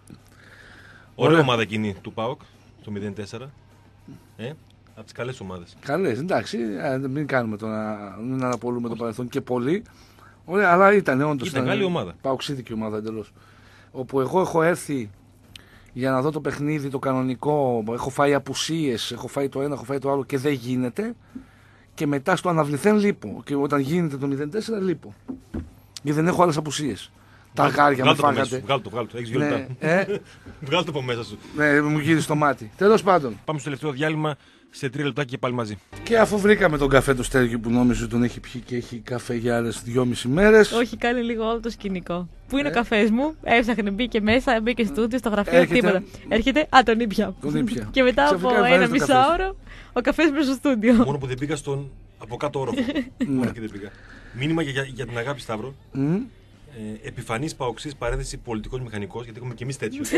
Ωραία ομάδα εκείνη του ΠΑΟΚ, το 0-4. Από τις καλές ομάδες. Καλές, εντάξει. Μην κάνουμε μην αναπολούμε το παρελθόν και πολύ. Ωραία, αλλά ήταν όντως. Ήταν καλή ομάδα. Παοξίδικη ομάδα εντελώς. Όπου εγώ έχω έρθει για να δω το παιχνίδι, το κανονικό, έχω φάει απουσίες, έχω φάει το ένα, έχω φάει το άλλο και δεν γίνεται. Και μετά στο αναβληθέν λείπω. Και όταν γίνεται το 0-4 λείπω. Γιατί δεν έχω άλλες απουσίες. Τα αγάρια με φάγατε. Βγάλ' το, έχεις 2 λεπτά. Βγάλ' το από μέσα σου. Ναι, μου γύρισε το μάτι. Τέλος πάντων. Πάμε στο τελευταίο διάλειμμα σε 3 λεπτά και πάλι μαζί. Και αφού βρήκαμε τον καφέ του Στέργιου που νόμιζε ότι τον έχει πιει και έχει καφέ για άλλες 2,5 μέρες. Όχι, κάνει λίγο όλο το σκηνικό. Πού είναι ο καφές μου, έψαχνε, μπήκε μέσα, μπήκε στούντιο, στο γραφείο, τίποτα. Έρχεται, τον ήπια. Και μετά από ένα μισάωρο, ο καφές μέσα στο στούντιο. Μόνο που δεν πήγα στον από κάτω όροφο. Μόνο και δεν πήγα. Μήνυμα για την αγάπη, Σταύρο. Επιφανής παοξής παρένθεση πολιτικός μηχανικός, γιατί έχουμε και εμείς τέτοιους.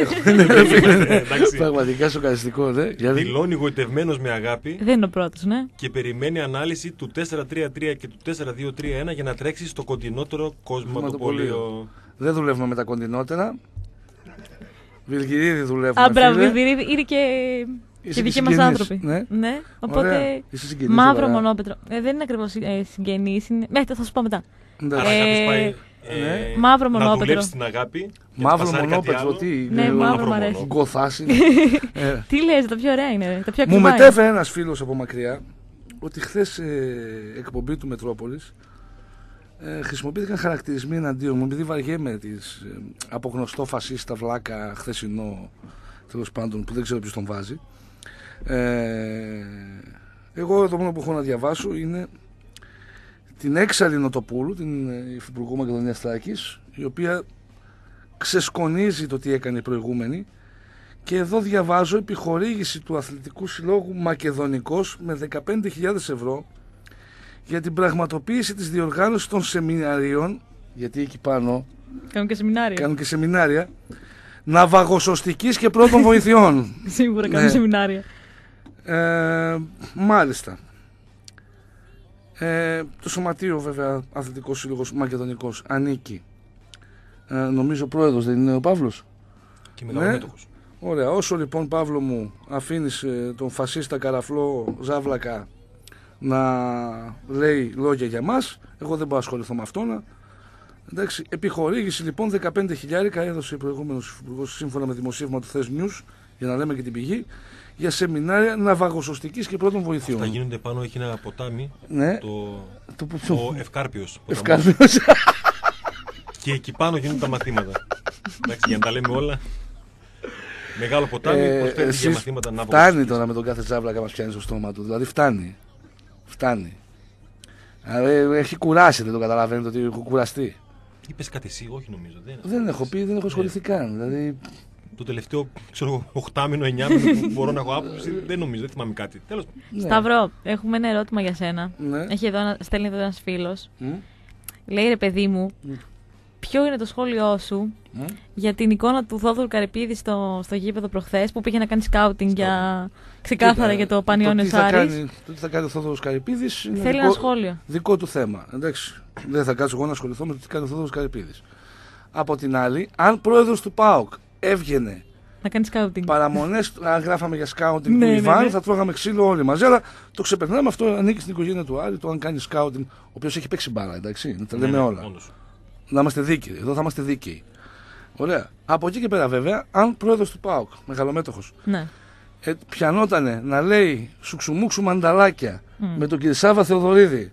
Πραγματικά σοκαριστικό, ναι. Δηλώνει γοητευμένος με αγάπη. Δεν είναι ο πρώτος, ναι. Και περιμένει ανάλυση του 4-3-3 και του 4-2-3-1 για να τρέξει στο κοντινότερο κοσματοπολείο. Δεν δουλεύουμε με τα κοντινότερα. Βιλγυρίδη δουλεύουμε. Α, μπράβο, Βιλγυρίδη είναι και δικοί μας άνθρωποι. Ναι. Οπότε. Μαύρο μονόπετρο. Δεν είναι ακριβώς συγγενής. Θα σου πω μετά. Μαύρο μονόπετρο. Να δουλέψει την αγάπη. Μαύρο μονόπετρο, τι. Ναι, μαύρο μου αρέσει. Γκοθάς. Τι λες, τα πιο ωραία είναι. Μου μετέφερε ένας φίλος από μακριά ότι χθες εκπομπή του Μετρόπολης χρησιμοποιήθηκαν χαρακτηρισμοί εναντίον μου, επειδή βαριέμαι από γνωστό φασίστα βλάκα χθεσινό, τέλος πάντων, που δεν ξέρω ποιος τον βάζει. Εγώ το μόνο που έχω να διαβάσω είναι την Έξαρη Νοτοπούλου, την Υφυπουργό Μακεδονίας Θράκης, η οποία ξεσκονίζει το τι έκανε η προηγούμενη, και εδώ διαβάζω επιχορήγηση του Αθλητικού Συλλόγου Μακεδονικός με 15.000 ευρώ για την πραγματοποίηση της διοργάνωσης των σεμιναρίων, γιατί εκεί πάνω κάνουν και σεμινάρια, σεμινάρια, ναυαγοσωστικής και πρώτων βοηθειών. Σίγουρα κάνουν σεμινάρια. Μάλιστα. Το Σωματείο βέβαια Αθλητικός Σύλλογος Μακεδονικός ανήκει. Νομίζω πρόεδρος δεν είναι ο Παύλος. Και μεγαλομέτωχος. Ωραία. Όσο λοιπόν, Παύλο μου, αφήνεις τον φασίστα καραφλό Ζάβλακα να λέει λόγια για μας, εγώ δεν μπορώ να ασχοληθώ με αυτόν. Εντάξει, επιχορήγηση λοιπόν 15.000 έδωσε ο προηγούμενος υπουργός σύμφωνα με δημοσίευμα του Thess News, για να λέμε και την πηγή, για σεμινάρια ναυαγοσωστικής και πρώτων βοηθειών. Αυτά γίνονται πάνω, έχει ένα ποτάμι, Ναι. ο Ευκάρπιος. Ευκάρπιος. Και εκεί πάνω γίνονται τα μαθήματα. Εντάξει, για να τα λέμε όλα. Μεγάλο ποτάμι, προσφέρει για μαθήματα ναυαγοσωστικής. Φτάνει τώρα με τον κάθε Ζάβλακα μας πιάνει στο στόμα του, δηλαδή φτάνει. Φτάνει. Έχει κουράσει, δεν το καταλαβαίνετε ότι έχω κουραστεί. Είπες κάτι εσύ, όχι νομίζω. Δεν έχω πει, δεν έχω ασχοληθεί καν. Δηλαδή... Το τελευταίο, ξέρω, 8μηνο, 9μηνο που μπορώ να έχω άποψη, δεν νομίζω, δεν θυμάμαι κάτι. Τέλος. Ναι. Σταυρό, έχουμε ένα ερώτημα για σένα. Ναι. Στέλνει εδώ ένας φίλος. Λέει, ρε παιδί μου, ποιο είναι το σχόλιο σου για την εικόνα του Θόδωρου Καρυπίδη στο γήπεδο προχθές που πήγε να κάνει σκάουτινγκ για ξεκάθαρα για το Πανιόνιος Άρης. Το τι θα κάνει ο Θόδωρος Καρυπίδης είναι Θέλει ένα σχόλιο. Δικό του θέμα. Εντάξει, δεν θα κάτσω εγώ να ασχοληθώ με το τι κάνει ο Θόδωρος Καρυπίδης. Από την άλλη, αν πρόεδρος του ΠΑΟΚ έβγαινε να κάνει σκάουτινγκ. Παραμονές, αν γράφαμε για σκάουτινγκ του Ιβάν, θα τρώγαμε ξύλο όλοι μαζί. Αλλά το ξεπερνάμε, αυτό ανήκει στην οικογένεια του Άρη. Το αν κάνει σκάουτινγκ, ο οποίος έχει παίξει μπάλα, εντάξει, να τα λέμε όλα. Να είμαστε δίκαιοι. Εδώ θα είμαστε δίκαιοι. Ωραία. Από εκεί και πέρα, βέβαια, αν πρόεδρος του ΠΑΟΚ, μεγαλομέτωχος, πιανότανε να λέει σουξουμούξου μανταλάκια με τον Κυρσάβα Θεοδωρίδη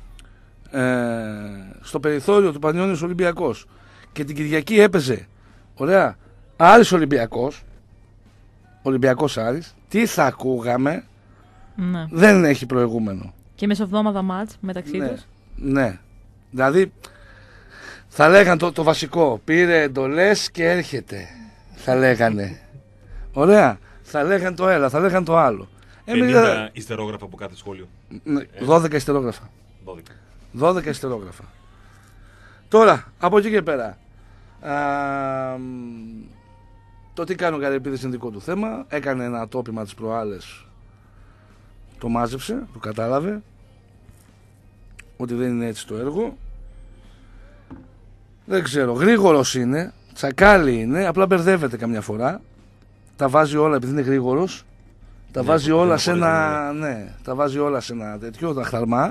στο περιθώριο του Πανιόνιος Ολυμπιακός και την Κυριακή έπαιζε, ωραία, Άρης Ολυμπιακός Άρης, τι θα ακούγαμε? Ναι. Δεν έχει προηγούμενο. Και μεσοβδόμαδα μάτς μεταξύ τους. Ναι. Δηλαδή θα λέγαν το βασικό, πήρε εντολές και έρχεται, θα λέγανε. Ωραία. Θα λέγαν το ένα, θα λέγαν το άλλο. 50 ιστερόγραφα από κάθε σχόλιο. 12 ιστερόγραφα. 12 ιστερόγραφα. Τώρα, από εκεί και πέρα, το τι κάνει ο Καρυπίδης είναι δικό του θέμα. Έκανε ένα ατόπιμα τις προάλλες, το μάζεψε, το κατάλαβε ότι δεν είναι έτσι το έργο. Δεν ξέρω, γρήγορος είναι, τσακάλι είναι, απλά μπερδεύεται καμιά φορά. Τα βάζει όλα επειδή είναι γρήγορος. Τα βάζει όλα σε ένα. Ναι, τα βάζει όλα σε ένα τέτοιο, τα χταρμά.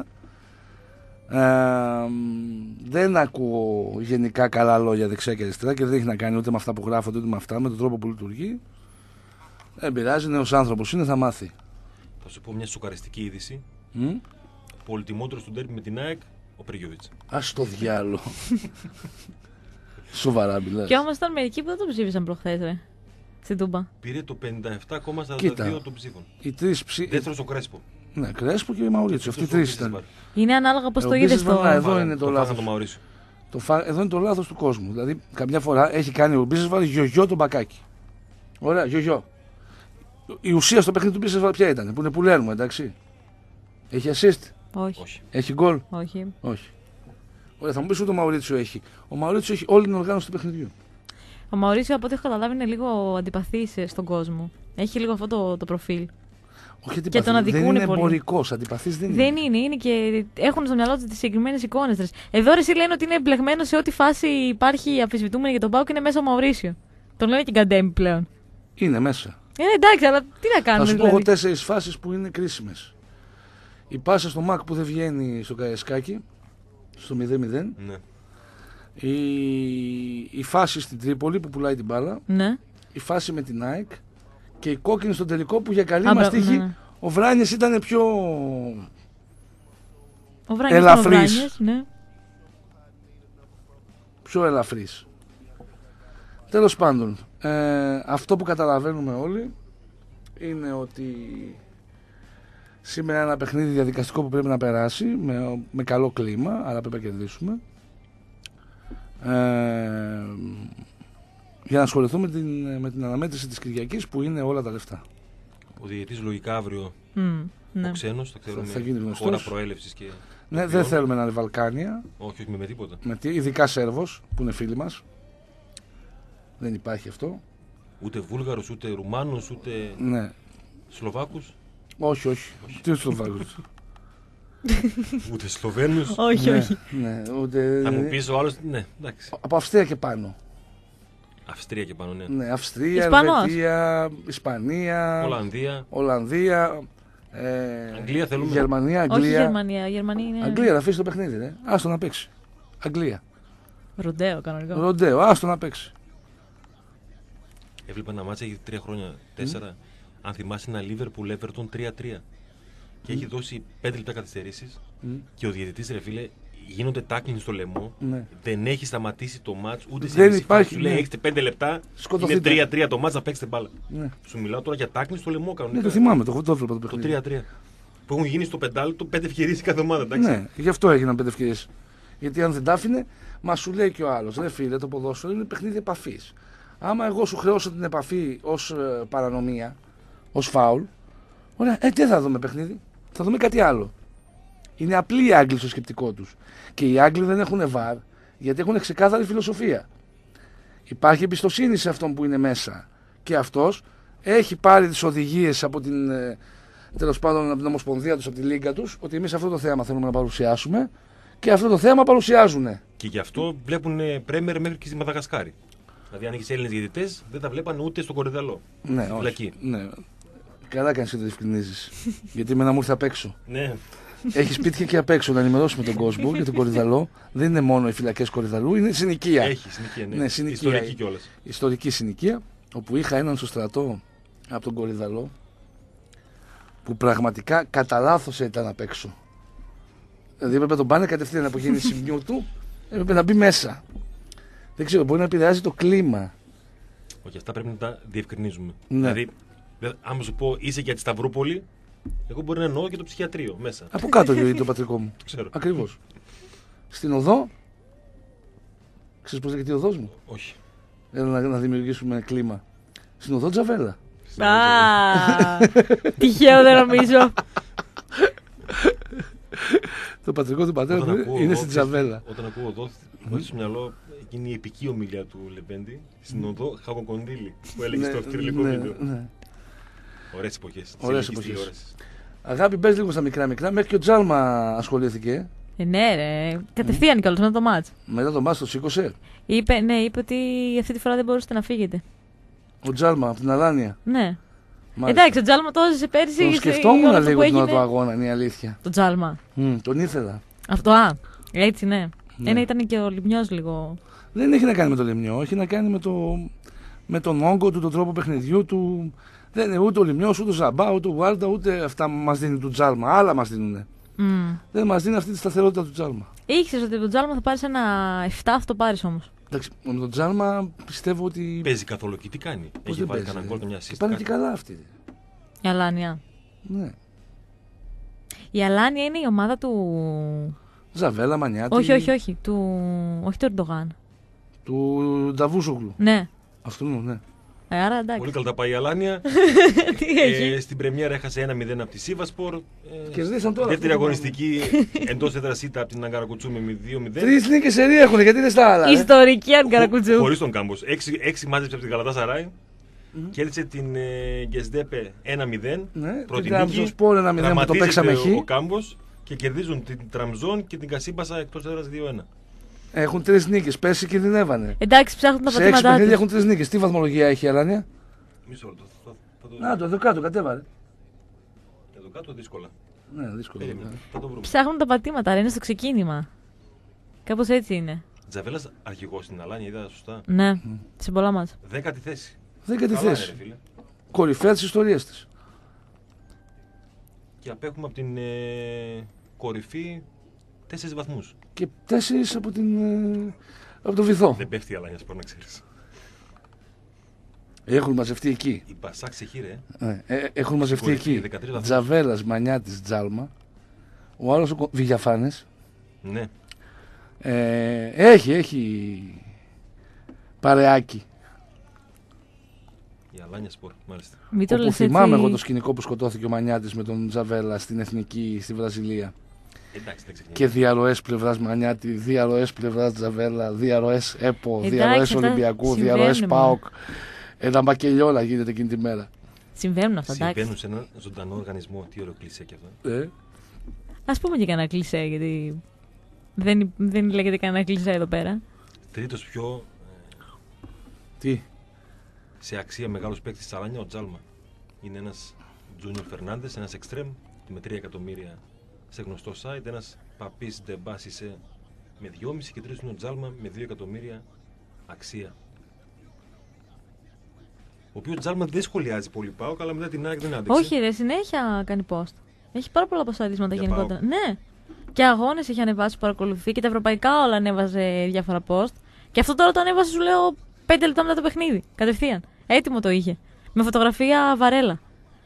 Δεν ακούω γενικά καλά λόγια δεξιά και αριστερά και δεν έχει να κάνει ούτε με αυτά που γράφονται ούτε με αυτά, με τον τρόπο που λειτουργεί. Δεν πειράζει, νέος άνθρωπος είναι, θα μάθει. Θα σου πω μια σοκαριστική είδηση. Πολυτιμότερος του ντέρμπι με την ΑΕΚ, ο Πρίγιοβιτς. Ας το διάλο. Σοβαρά μιλάς. Και όμως ήταν μερικοί που δεν τον ψήφισαν προχθές, ρε. Στην Τούμπα. Πήρε το 57,42% των ψήφων. Δεύτερος ο Κρέσπο. Ναι, Κρέσπο και Μαουρίτσιο. Αυτοί οι τρεις ήταν. Είναι ανάλογα πώς το είδες το. Εδώ είναι το λάθος. Εδώ είναι το λάθος του κόσμου. Δηλαδή, καμιά φορά έχει κάνει ο Μπίσεσβαρ γιογιό τον μπακάκι. Ωραία, γιογιό. Η ουσία στο παιχνίδι του Μπίσεσβαρ ποια ήταν? Που είναι που λένε, εντάξει. Έχει assist? Όχι. Έχει γκολ? Όχι. Ωραία, θα μου πεις ότι ο Μαουρίτσιο έχει. Ο Μαουρίτσιο έχει όλη την οργάνωση του παιχνιδιού. Ο Μαουρίτσιο, από ό,τι έχω καταλάβει, είναι λίγο αντιπαθής στον κόσμο. Έχει λίγο αυτό το προφίλ. Όχι αντιπαθής, και τον αδικούνε δεν είναι πολύ. εμπορικός, αντιπαθής δεν είναι. Δεν είναι, είναι και έχουν στο μυαλό τους τις συγκεκριμένες εικόνες. Εδώ ρε, λένε ότι είναι εμπλεγμένο σε ό,τι φάση υπάρχει αμφισβητούμενη για τον ΠΑΟΚ και είναι μέσα ο Μαουρίσιο. Τον λένε και Γκαντέμι πλέον. Είναι μέσα. Εντάξει, αλλά τι να κάνουμε. Θα σου πω εγώ 4 φάσεις που είναι κρίσιμες. Η πάσα στο Μακ που δεν βγαίνει στο Καρεσκάκι, στο 0-0. Ναι. Η φάση στην Τρίπολη που πουλάει την μπάλα. Ναι. Η φάση με την ΑΕΚ. Και η κόκκινη στον τελικό που για καλή μας τύχη ο Βράνιες ήταν πιο ελαφρύς. Ναι. Πιο ελαφρύς. Τέλος πάντων, αυτό που καταλαβαίνουμε όλοι είναι ότι σήμερα ένα παιχνίδι διαδικαστικό που πρέπει να περάσει με καλό κλίμα, αλλά πρέπει να κερδίσουμε. Για να ασχοληθούμε με την αναμέτρηση της Κυριακής που είναι όλα τα λεφτά. Ο διαιτητής λογικά αύριο ο ξένος, θα γίνει γνωστός. Χώρα προέλευσης και... Ναι, δεν θέλουμε να είναι Βαλκάνια. Όχι με τίποτα. Ειδικά Σέρβος που είναι φίλοι μας. Δεν υπάρχει αυτό. Ούτε Βούλγαρους, ούτε Ρουμάνους, ούτε Ναι. Σλοβάκους. Όχι. Τι Σλοβάκους. Ούτε Σλοβαίνους. Όχι, Ναι, όχι. ναι, ούτε... Θα μου πεις ο άλλος, ναι, εντάξει. Από Αυστρία και πάνω. Αυστρία και πάνω, ναι. Ναι, Αυστρία, Ισπανός. Ελβετία, Ισπανία, Ολλανδία. Αγγλία θέλουμε. Γερμανία, Όχι Αγγλία. Γερμανία. Γερμανία είναι. Αγγλία, να αφήσει το παιχνίδι, ναι. Άστο να παίξει. Αγγλία. Ροντέο κανονικό. Ροντέο, άστο να παίξει. Έβλεπα ένα μάτσα έχει 3 χρόνια, 4. Αν θυμάσαι ένα Liverpool Everton 3-3. Και έχει δώσει 5 λεπτά καθυστερήσεις. Και ο διαιτητής, ρε φίλε, γίνονται τάκλινγκ στο λαιμό. Ναι. Δεν έχει σταματήσει το μάτς ούτε σε Δεν μισή υπάρχει, φάση. Σου λέει: ναι. έχετε 5 λεπτά. Σκοτωθείτε. Είναι 3-3 το μάτς, να παίξετε μπάλα. Ναι. Σου μιλάω τώρα για τάκλινγκ στο λαιμό Ναι, κανονικά. το θυμάμαι, το έβλεπα το Το παιχνίδι. 3-3. Που έχουν γίνει στο πεντάλεπτο 5 ευκαιρίες κάθε ομάδα, εντάξει. Ναι, γι' αυτό έγιναν 5 ευκαιρίες. Γιατί αν δεν τα άφηνε, μα σου λέει και ο άλλος, ρε φίλε, το ποδόσφαιρο είναι παιχνίδι επαφής. Άμα εγώ σου χρεώσω την επαφή ως παρανομία, ως φάουλ, ωραία, τι θα δούμε παιχνίδι, θα δούμε κάτι άλλο. Είναι απλοί οι Άγγλοι στο σκεπτικό τους. Και οι Άγγλοι δεν έχουν βαρ, γιατί έχουν ξεκάθαρη φιλοσοφία. Υπάρχει εμπιστοσύνη σε αυτόν που είναι μέσα. Και αυτός έχει πάρει τις οδηγίες από την, τέλος πάντων, από την Ομοσπονδία τους, από τη Λίγκα τους, ότι εμείς αυτό το θέαμα θέλουμε να παρουσιάσουμε και αυτό το θέαμα παρουσιάζουν. Και γι' αυτό βλέπουν Πρέμερ μέχρι και στη Μαδαγασκάρη. Δηλαδή, αν έχει Έλληνες διαιτητές, δεν τα βλέπαν ούτε στον Κορυδαλό. Ναι, Στη φυλακή. ναι. Καλά κάνεις και το διευκρινίζεις. Γιατί εμένα μου ήρθε απ' έξω. Ναι. Έχει σπίτια και απ' έξω να ενημερώσουμε τον κόσμο για τον Κορυδαλό. Δεν είναι μόνο οι φυλακές Κορυδαλού, είναι συνοικία. Έχει συνοικία, ναι. Ναι, συνοικία. Ιστορική κιόλας. Ιστορική συνοικία, όπου είχα έναν στο στρατό από τον Κορυδαλό που πραγματικά κατά λάθος ήταν απ' έξω. Δηλαδή έπρεπε να τον πάνε κατευθείαν από γέννηση μιού του, έπρεπε να μπει μέσα. Δεν ξέρω, μπορεί να επηρεάζει το κλίμα. Όχι, αυτά πρέπει να τα διευκρινίζουμε. Ναι. Δηλαδή, άμα σου πω είσαι για τη Σταυρούπολη, εγώ μπορεί να εννοώ και το ψυχιατρίο μέσα. Από κάτω είναι το πατρικό μου. Το ξέρω. Ακριβώς. Στην οδό. Ξέρεις πώς λέγεται η οδός μου. Όχι. Έλα να δημιουργήσουμε κλίμα. Στην οδό Τζαβέλα. Α, τυχαίο δεν νομίζω. Το πατρικό του πατέρα Όταν μου ακούω είναι οδό, στην Τζαβέλα. Όταν ακούω οδό, μου έρχεται στο μυαλό εκείνη η επική ομιλία του Λεπέντη στην οδό Χαβοκονδύλη που έλεγε στο αυτοκριλικό βίντεο. ναι. Ωραίες εποχές. Ωραίες Της εποχές. τηλεόρασης. Αγάπη, μπες λίγο στα μικρά. Μέχρι και ο Τζάλμα ασχολήθηκε. Ναι, ρε. Κατευθείαν κιόλας μετά το μάτς. Μετά το μάτς το σήκωσε. Είπε ότι αυτή τη φορά δεν μπορούσατε να φύγετε. Ο Τζάλμα από την Αλάνια. Ναι. Μάλιστα. Εντάξει, ο Τζάλμα το έζησε πέρσι. Τον σε σκεφτόμουν όλο αυτό λίγο που την ώρα έγινε. του αγώνα, είναι η αλήθεια. Το Τζάλμα. Τον ήθελα. Αυτό, έτσι ναι. Ναι. Ήταν και ο Λιμνιός λίγο. Δεν έχει να κάνει με το Λιμνιό, έχει να κάνει με τον όγκο του, τον τρόπο παιχνιδιού του. Δεν είναι ούτε ο Λιμνιός, ούτε ο Ζαμπά, ούτε ο Γουάρντα, ούτε αυτά μας δίνει του Τζάλμα. Άλλα μας δίνουν. Δεν μας δίνει αυτή τη σταθερότητα του Τζάλμα. Ήξερες ότι το Τζάλμα θα πάρεις ένα 7, αυτό πάρεις όμως. Εντάξει, με τον Τζάλμα πιστεύω ότι. Παίζει καθόλου και τι κάνει. Πώς Έχει δεν βάλει παίζει, κανένα γκολ, μια Και assist. πάνε και κάτι. καλά αυτοί. Η Αλάνια. Ναι. Η Αλάνια είναι η ομάδα του. Ζαβέλα, Μανιάτη. Όχι. Όχι του Ερντογάν. Του Νταβούσογλου. Ναι. Αυτού, ναι. Άρα εντάξει. Πολύ καλά τα πάει η Αλάνια. Τι έχει. Στην πρεμιέρα έχασε 1-0 από τη Σίβασπορ. Κερδίσαν τώρα. Δεύτερη αυτό το αγωνιστική εντός έδρας ήττα από την Αγκαρακουτσού με 2-0. 3 νίκες σε ρί έχουν, γιατί είναι στα άλλα. Ιστορική Αγκαρακουτζού. Χωρίς τον Κάμπος. 6 μάζεψε από την Καλατάσαράι. Κέρδισε την Γκεσδέπε 1-0. Ναι, Πρώτη την νίκη. Τραμπζονσπόρ 1-0 που το παίξαμε Τραυματίζεται χ. ο Κάμπος και κερδίζουν την Τραμζόν και την Κασίμπασα εκτός έδρας 2-1. Έχουν 3 νίκες. Πέρσι κινδυνεύανε. Εντάξει, ψάχνουν τα Σε 6 πατήματά παιχνίδια του. έχουν 3 νίκες. Τι βαθμολογία έχει η Αλάνια. Μισό λεπτό. Να το εδώ κάτω, κατέβαρε. Εδώ κάτω δύσκολα. Ναι, δύσκολο. Περίμενε, θα το βρούμε. Ψάχνουν τα πατήματα, ρε, είναι στο ξεκίνημα. Κάπως έτσι είναι. Τζαβέλας αρχηγός στην Αλάνια, είδα σωστά. Ναι, σε πολλά μάτσα. 10η θέση. Δεν κάτι Καλά, θέση. ρε φίλε. Κορυφαία της ιστορίας της. Και απέχουμε από την κορυφή 4 βαθμούς. Και 4 από το βυθό. Δεν πέφτει η Αλάνια σπορ, να ξέρεις. Έχουν μαζευτεί εκεί. Η Πασάκ σε χείρε. Έχουν μαζευτεί Κορυφή, εκεί. 13 βαθμούς. Τζαβέλας, Μανιάτης, Τζάλμα. Ο άλλος ο Βηγιαφάνες. Ναι. Έχει παρεάκι. Η Αλάνια σπορ, μάλιστα. Μην το Όπου λες θυμάμαι έτσι. εγώ το σκηνικό που σκοτώθηκε ο Μανιάτης με τον Τζαβέλα στην Εθνική στη Βραζιλία. Εντάξει, δεν ξεχνιέται. Και διαρροές πλευράς Μανιάτη, διαρροές πλευράς Τζαβέλα, διαρροές ΕΠΟ, Εντάξει, διαρροές αυτά Ολυμπιακού, συμβαίνουν, διαρροές μα. ΠΑΟΚ. Ένα μπακελιόλα γίνεται εκείνη τη μέρα. Συμβαίνουν αυτά, εντάξει. Συμβαίνουν σε έναν ζωντανό οργανισμό. Τι ωραίο κλεισέ και αυτό. Ας πούμε και κανένα κλισέ, γιατί δεν λέγεται κανένα κλισέ εδώ πέρα. Τρίτος πιο Τι. σε αξία μεγάλος παίκτης της Αλάνια, ο Τζάλμα. Είναι ένας Τζούνιορ Φερνάντες, ένας εξτρέμ με 3 εκατομμύρια σε γνωστό site, ένας Παπής Ντεμπάσισε με 2,5 και τρίτος είναι ο Τζάλμα με 2 εκατομμύρια αξία. Ο οποίος Τζάλμα δεν σχολιάζει πολύ ΠΑΟΚ, αλλά μετά την ΑΕΚ δεν άντεξε. Όχι, ρε, συνέχεια κάνει post. Έχει πάρα πολλά ποσαρίσματα Για γενικότερα. Ναι. Και αγώνες έχει ανεβάσει, παρακολουθεί και τα ευρωπαϊκά όλα ανέβαζε διάφορα post. Και αυτό τώρα το ανέβασε, σου λέω, 5 λεπτά μετά το παιχνίδι. Κατευθείαν. Έτοιμο το είχε. Με φωτογραφία Βαρέλα.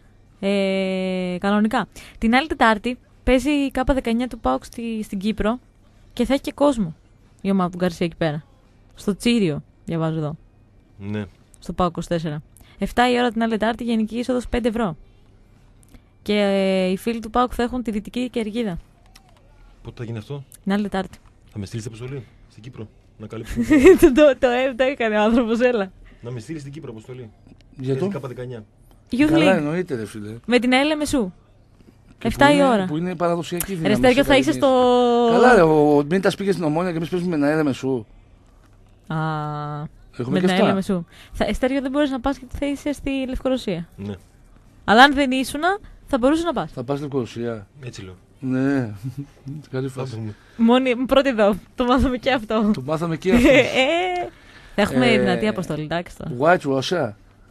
Κανονικά. Την άλλη Τετάρτη παίζει η K19 του ΠΑΟΚ στην Κύπρο και θα έχει και κόσμο η ομάδα του Γκαρσία εκεί πέρα. Στο Τσίριο, διαβάζω εδώ. Ναι. Στο ΠΑΟΚ 24. 7 η ώρα την άλλη Τετάρτη, γενική είσοδος 5 ευρώ. Και οι φίλοι του ΠΑΟΚ θα έχουν τη Δυτική Κερκίδα Πότε θα γίνει αυτό? την άλλη Τετάρτη. Θα με στείλεις αποστολή στην Κύπρο να καλύψουμε. Το έκανε ο άνθρωπος, έλα. Να με στείλεις στην Κύπρο αποστολή. Για το. Παίζει K19. Youth Καλά League. εννοείται ρε φίλε. Με την ΑΕΛ Μεσού. Και 7 που η είναι- ώρα. Που είναι παραδοσιακή δύναμη. Ρε Στέργιο, θα είσαι στο. Καλά ρε, ο Μίτας πήγε στην Ομόνια και εμείς παίζουμε με ένα Μεσού. Α, Έχουμε με και την ΑΕΛ αυτά. Μεσού. Στέργιο, δεν μπορείς να πας γιατί θα είσαι στη Λευκορωσία. Ναι, Αλλά αν δεν ήσουν, θα μπορούσε να πας. Θα πας στην Λευκορωσία. έτσι λέω. Ναι. Καλή Θα φάση. δούμε. Πρώτη εδώ. Το μάθαμε και αυτό. Το μάθαμε και αυτό. Θα έχουμε Ε, δυνατή αποστολή, εντάξει τώρα. White Russia.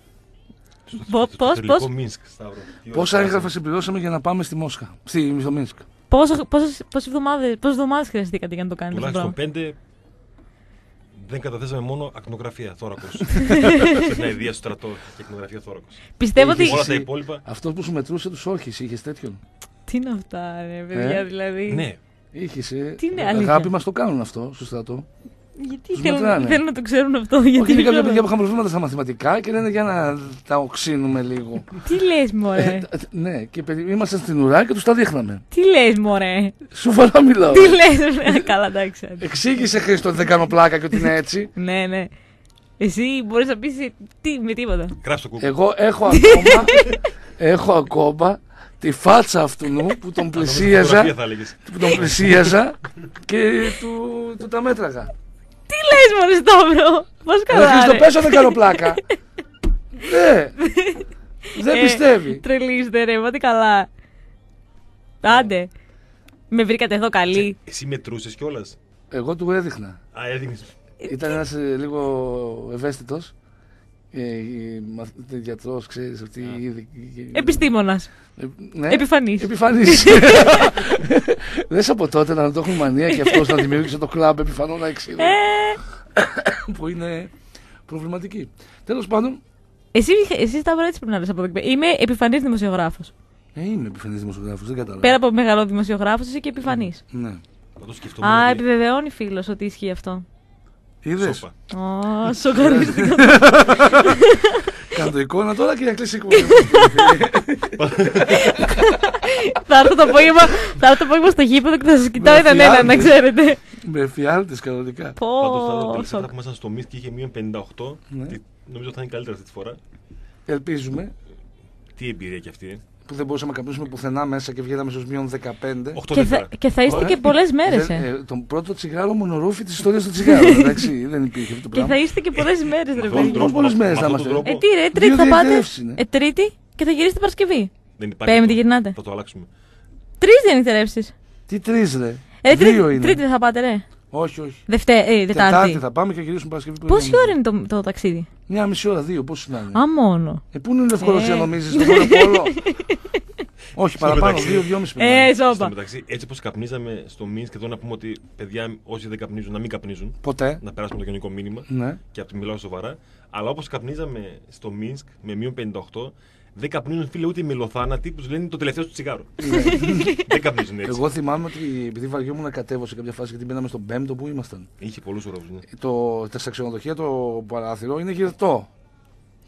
Πώς, Στο τελικό πώς, Μίνσκ, Σταύρο. Τι Πόσα ωραία έγγραφα συμπληρώσαμε για να πάμε στη Μόσχα. Στο Μίνσκ. πόσες εβδομάδες χρειαστήκατε για να το κάνετε αυτό το Τουλάχιστον πράγμα? 5 δεν καταθέσαμε μόνο ακνογραφία, θώρακος. Σε μια ιδέα στο στρατό και ακνογραφία θώρακος. Πιστεύω Είχες ότι. Όλα τα εσύ- υπόλοιπα. Αυτό που σου μετρούσε τους όρχες, είχες τέτοιον. Τι είναι αυτά, ρε παιδιά, δηλαδή. Ναι, Είχες. Τι είναι αλήθεια? Αγάπη μας το κάνουν αυτό στο στρατό. Γιατί Τους θέλουν, μετράνε. θέλουν να το ξέρουν αυτό. Γιατί Όχι, είναι δεν κάποια ξέρω. παιδιά που είχαν προβλήματα στα μαθηματικά και λένε για να τα οξύνουμε λίγο. Τι λες, μωρέ. Ναι, και ήμασταν στην ουρά και τους τα δείχναμε. Τι λες, μωρέ. Σοβαρά μιλάω. Τι λες, ρε. Καλά, εντάξει. Εξήγησε Χρήστο ότι δεν κάνω πλάκα και ότι είναι έτσι. Ναι, ναι. Εσύ μπορείς να πεις με τίποτα. γράψτε το Google. Εγώ έχω ακόμα τη φάτσα αυτού που τον πλησίαζα, Φωτογραφία θα έλεγες. και του τα μέτραγα. Τι λες, μωρέ, Σταύρο. Πώς Ρε καλά, Χρήστο, ρε. πες ότι δεν κάνω πλάκα. Ναι. Δεν πιστεύει. Τρελίστε, ρε. Πάτε καλά. Άντε. Με βρήκατε εδώ καλή. Εσύ μετρούσες κιόλας. Εγώ του έδειχνα. Α, έδειχνες. Ήταν ένας λίγο ευαίσθητος. Γιατρός, ξέρεις, αυτή η ειδική. Επιστήμονας. Ναι. Επιφανής. Επιφανής. Δες από τότε να το έχουν μανία και αυτός να δημιούργησε το κλαμπ επιφανών αεξίδων που είναι προβληματική. Τέλος πάντων, Εσύ Σταύρο, έτσι πρέπει να λες από εδώ και πέρα. Είμαι επιφανής δημοσιογράφος. είμαι επιφανής δημοσιογράφος, δεν κατάλαβα. Πέρα από μεγάλο δημοσιογράφος, είσαι και επιφανής. Ναι. Θα το σκεφτόμουν. Α, ότι- επιβεβαιώνει φίλος ότι ισχύει αυτό. Είδες, Σόπα. Ω, σοκαρίστηκα. κάνω το εικόνα τώρα και να κλείσει η κουβέντα. Θα έρθω το απόγευμα στο γήπεδο και θα σας κοιτάω Με έναν έναν, να φιάλτες. ξέρετε. Με φιάλτες κανονικά. Πάντως, Σταύρο, Πω, τελευταία σοκ. που ήμασταν στο Μίνσκ και είχε μείον 58. Ναι. Νομίζω θα είναι καλύτερα αυτή τη φορά. Ελπίζουμε Τι εμπειρία κι αυτή. που δεν μπορούσαμε να καπνίσουμε πουθενά μέσα και βγαίναμε στους μείον 15. 8 Και δεύτερα. και θα είστε και πολλές μέρες, Τον πρώτο τσιγάρο μονορούφι της ιστορίας του τσιγάρου. Εντάξει, δεν υπήρχε αυτό το Και πράγμα. θα είστε και πολλές μέρες, ρε αυτόν παιδί. τον τρόπο- Πολλές μέρες με θα αυτόν τον είμαστε. τρόπο Τι ρε, Τρίτη Δύο θα πάτε. διαιτητεύσεις είναι. Τρίτη και θα γυρίσετε Παρασκευή. δεν υπάρχει Πέμπτη αυτό. γυρνάτε. Θα το αλλάξουμε. 3 διανυκτερεύσεις. Τι τρεις ρε. Τρίτη, Δύο είναι. Τρίτη δεν θα πάτε, ρε. Όχι, όχι. Τετάρτη. Τετάρτη θα πάμε και γυρίσουμε Παρασκευή. Πόση ώρα είναι το ταξίδι? Μια μισή ώρα, δύο, πόσο να είναι. Α, μόνο. Πού είναι η Λευκορωσία Ε. νομίζεις, στο Βόλο. Όχι, παραπάνω, μεταξύ. 2-2,5 Στο Σόπα. μεταξύ, έτσι όπως καπνίζαμε στο Μίνσκ, και εδώ να πούμε ότι παιδιά, όσοι δεν καπνίζουν, να μην καπνίζουν. Ποτέ. Να περάσουμε το γενικό μήνυμα. Ναι. Και από τη μιλάω σοβαρά. Αλλά όπως καπνίζαμε στο Μίνσκ με μείον 58, δεν καπνίζουν φίλε ούτε οι μελοθάνατοι που τους λένε το τελευταίο του τσιγάρο. Δεν καπνίζουν έτσι. Εγώ θυμάμαι ότι επειδή βαριόμουν να κατέβω σε κάποια φάση γιατί μπαίναμε στον πέμπτο που ήμασταν. Είχε πολλούς ορόβους, ναι. Τα ξενοδοχεία, το παράθυρο είναι γυρτό.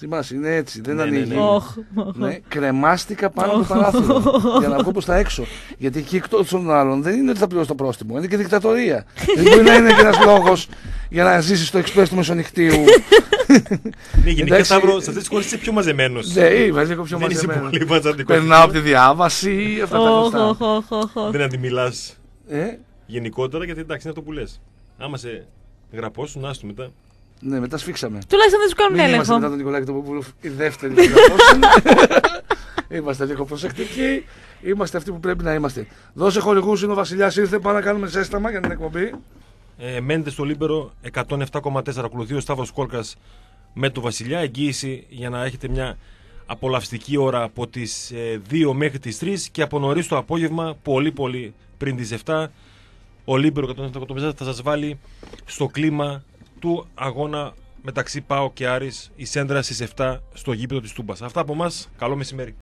Θυμάσαι, είναι έτσι, δεν Ναι, ανοίγει. ναι. Ναι, κρεμάστηκα πάνω από το παράθυρο για να βγω προς τα έξω. Γιατί εκεί εκτός των άλλων δεν είναι ότι θα πληρώσει το πρόστιμο, είναι και δικτατορία. Δεν μπορεί να είναι και ένας λόγος για να ζήσει στο εξπρές του Μεσονυχτίου. Ναι, γενικά Σταύρο, σε αυτές τις χώρες είσαι πιο μαζεμένος. Ναι, είμαι λίγο πιο Δεν είσαι μαζεμένο. πολύ βατζαντικός. Περνάω από τη διάβαση, αυτά τα γνωστά. Δεν αντιμιλάς Ε, γενικότερα, γιατί εντάξει είναι αυτό που λες. Άμα σε γραπώσουν, άστο μετά. ναι, μετά σφίξαμε. Τουλάχιστον δεν σου κάνουν Μην είμαστε έλεγχο. μετά τον Νικολάκη Τοποπούλου η δεύτερη που γραφώσουν. Είμαστε λίγο προσεκτικοί. Είμαστε αυτοί που πρέπει να είμαστε. Δώσε χορηγούς, είναι ο Βασιλιάς, ήρθε. Πάμε να κάνουμε ζέσταμα για την εκπομπή. Μένετε στο Λίμπερο 107,4. Ακολουθεί ο Σταύρος Κόλκας με τον Βασιλιά. Εγγύηση για να έχετε μια απολαυστική ώρα από τις 2 μέχρι τις 3 και από νωρίς το απόγευμα, πολύ πριν τις 7, ο Λίμπερο 107,4 θα σας βάλει στο κλίμα του αγώνα μεταξύ ΠΑΟΚ και Άρης, η Σέντρα στις 7 στο γήπεδο της Τούμπας. Αυτά από εμάς. Καλό μεσημέρι.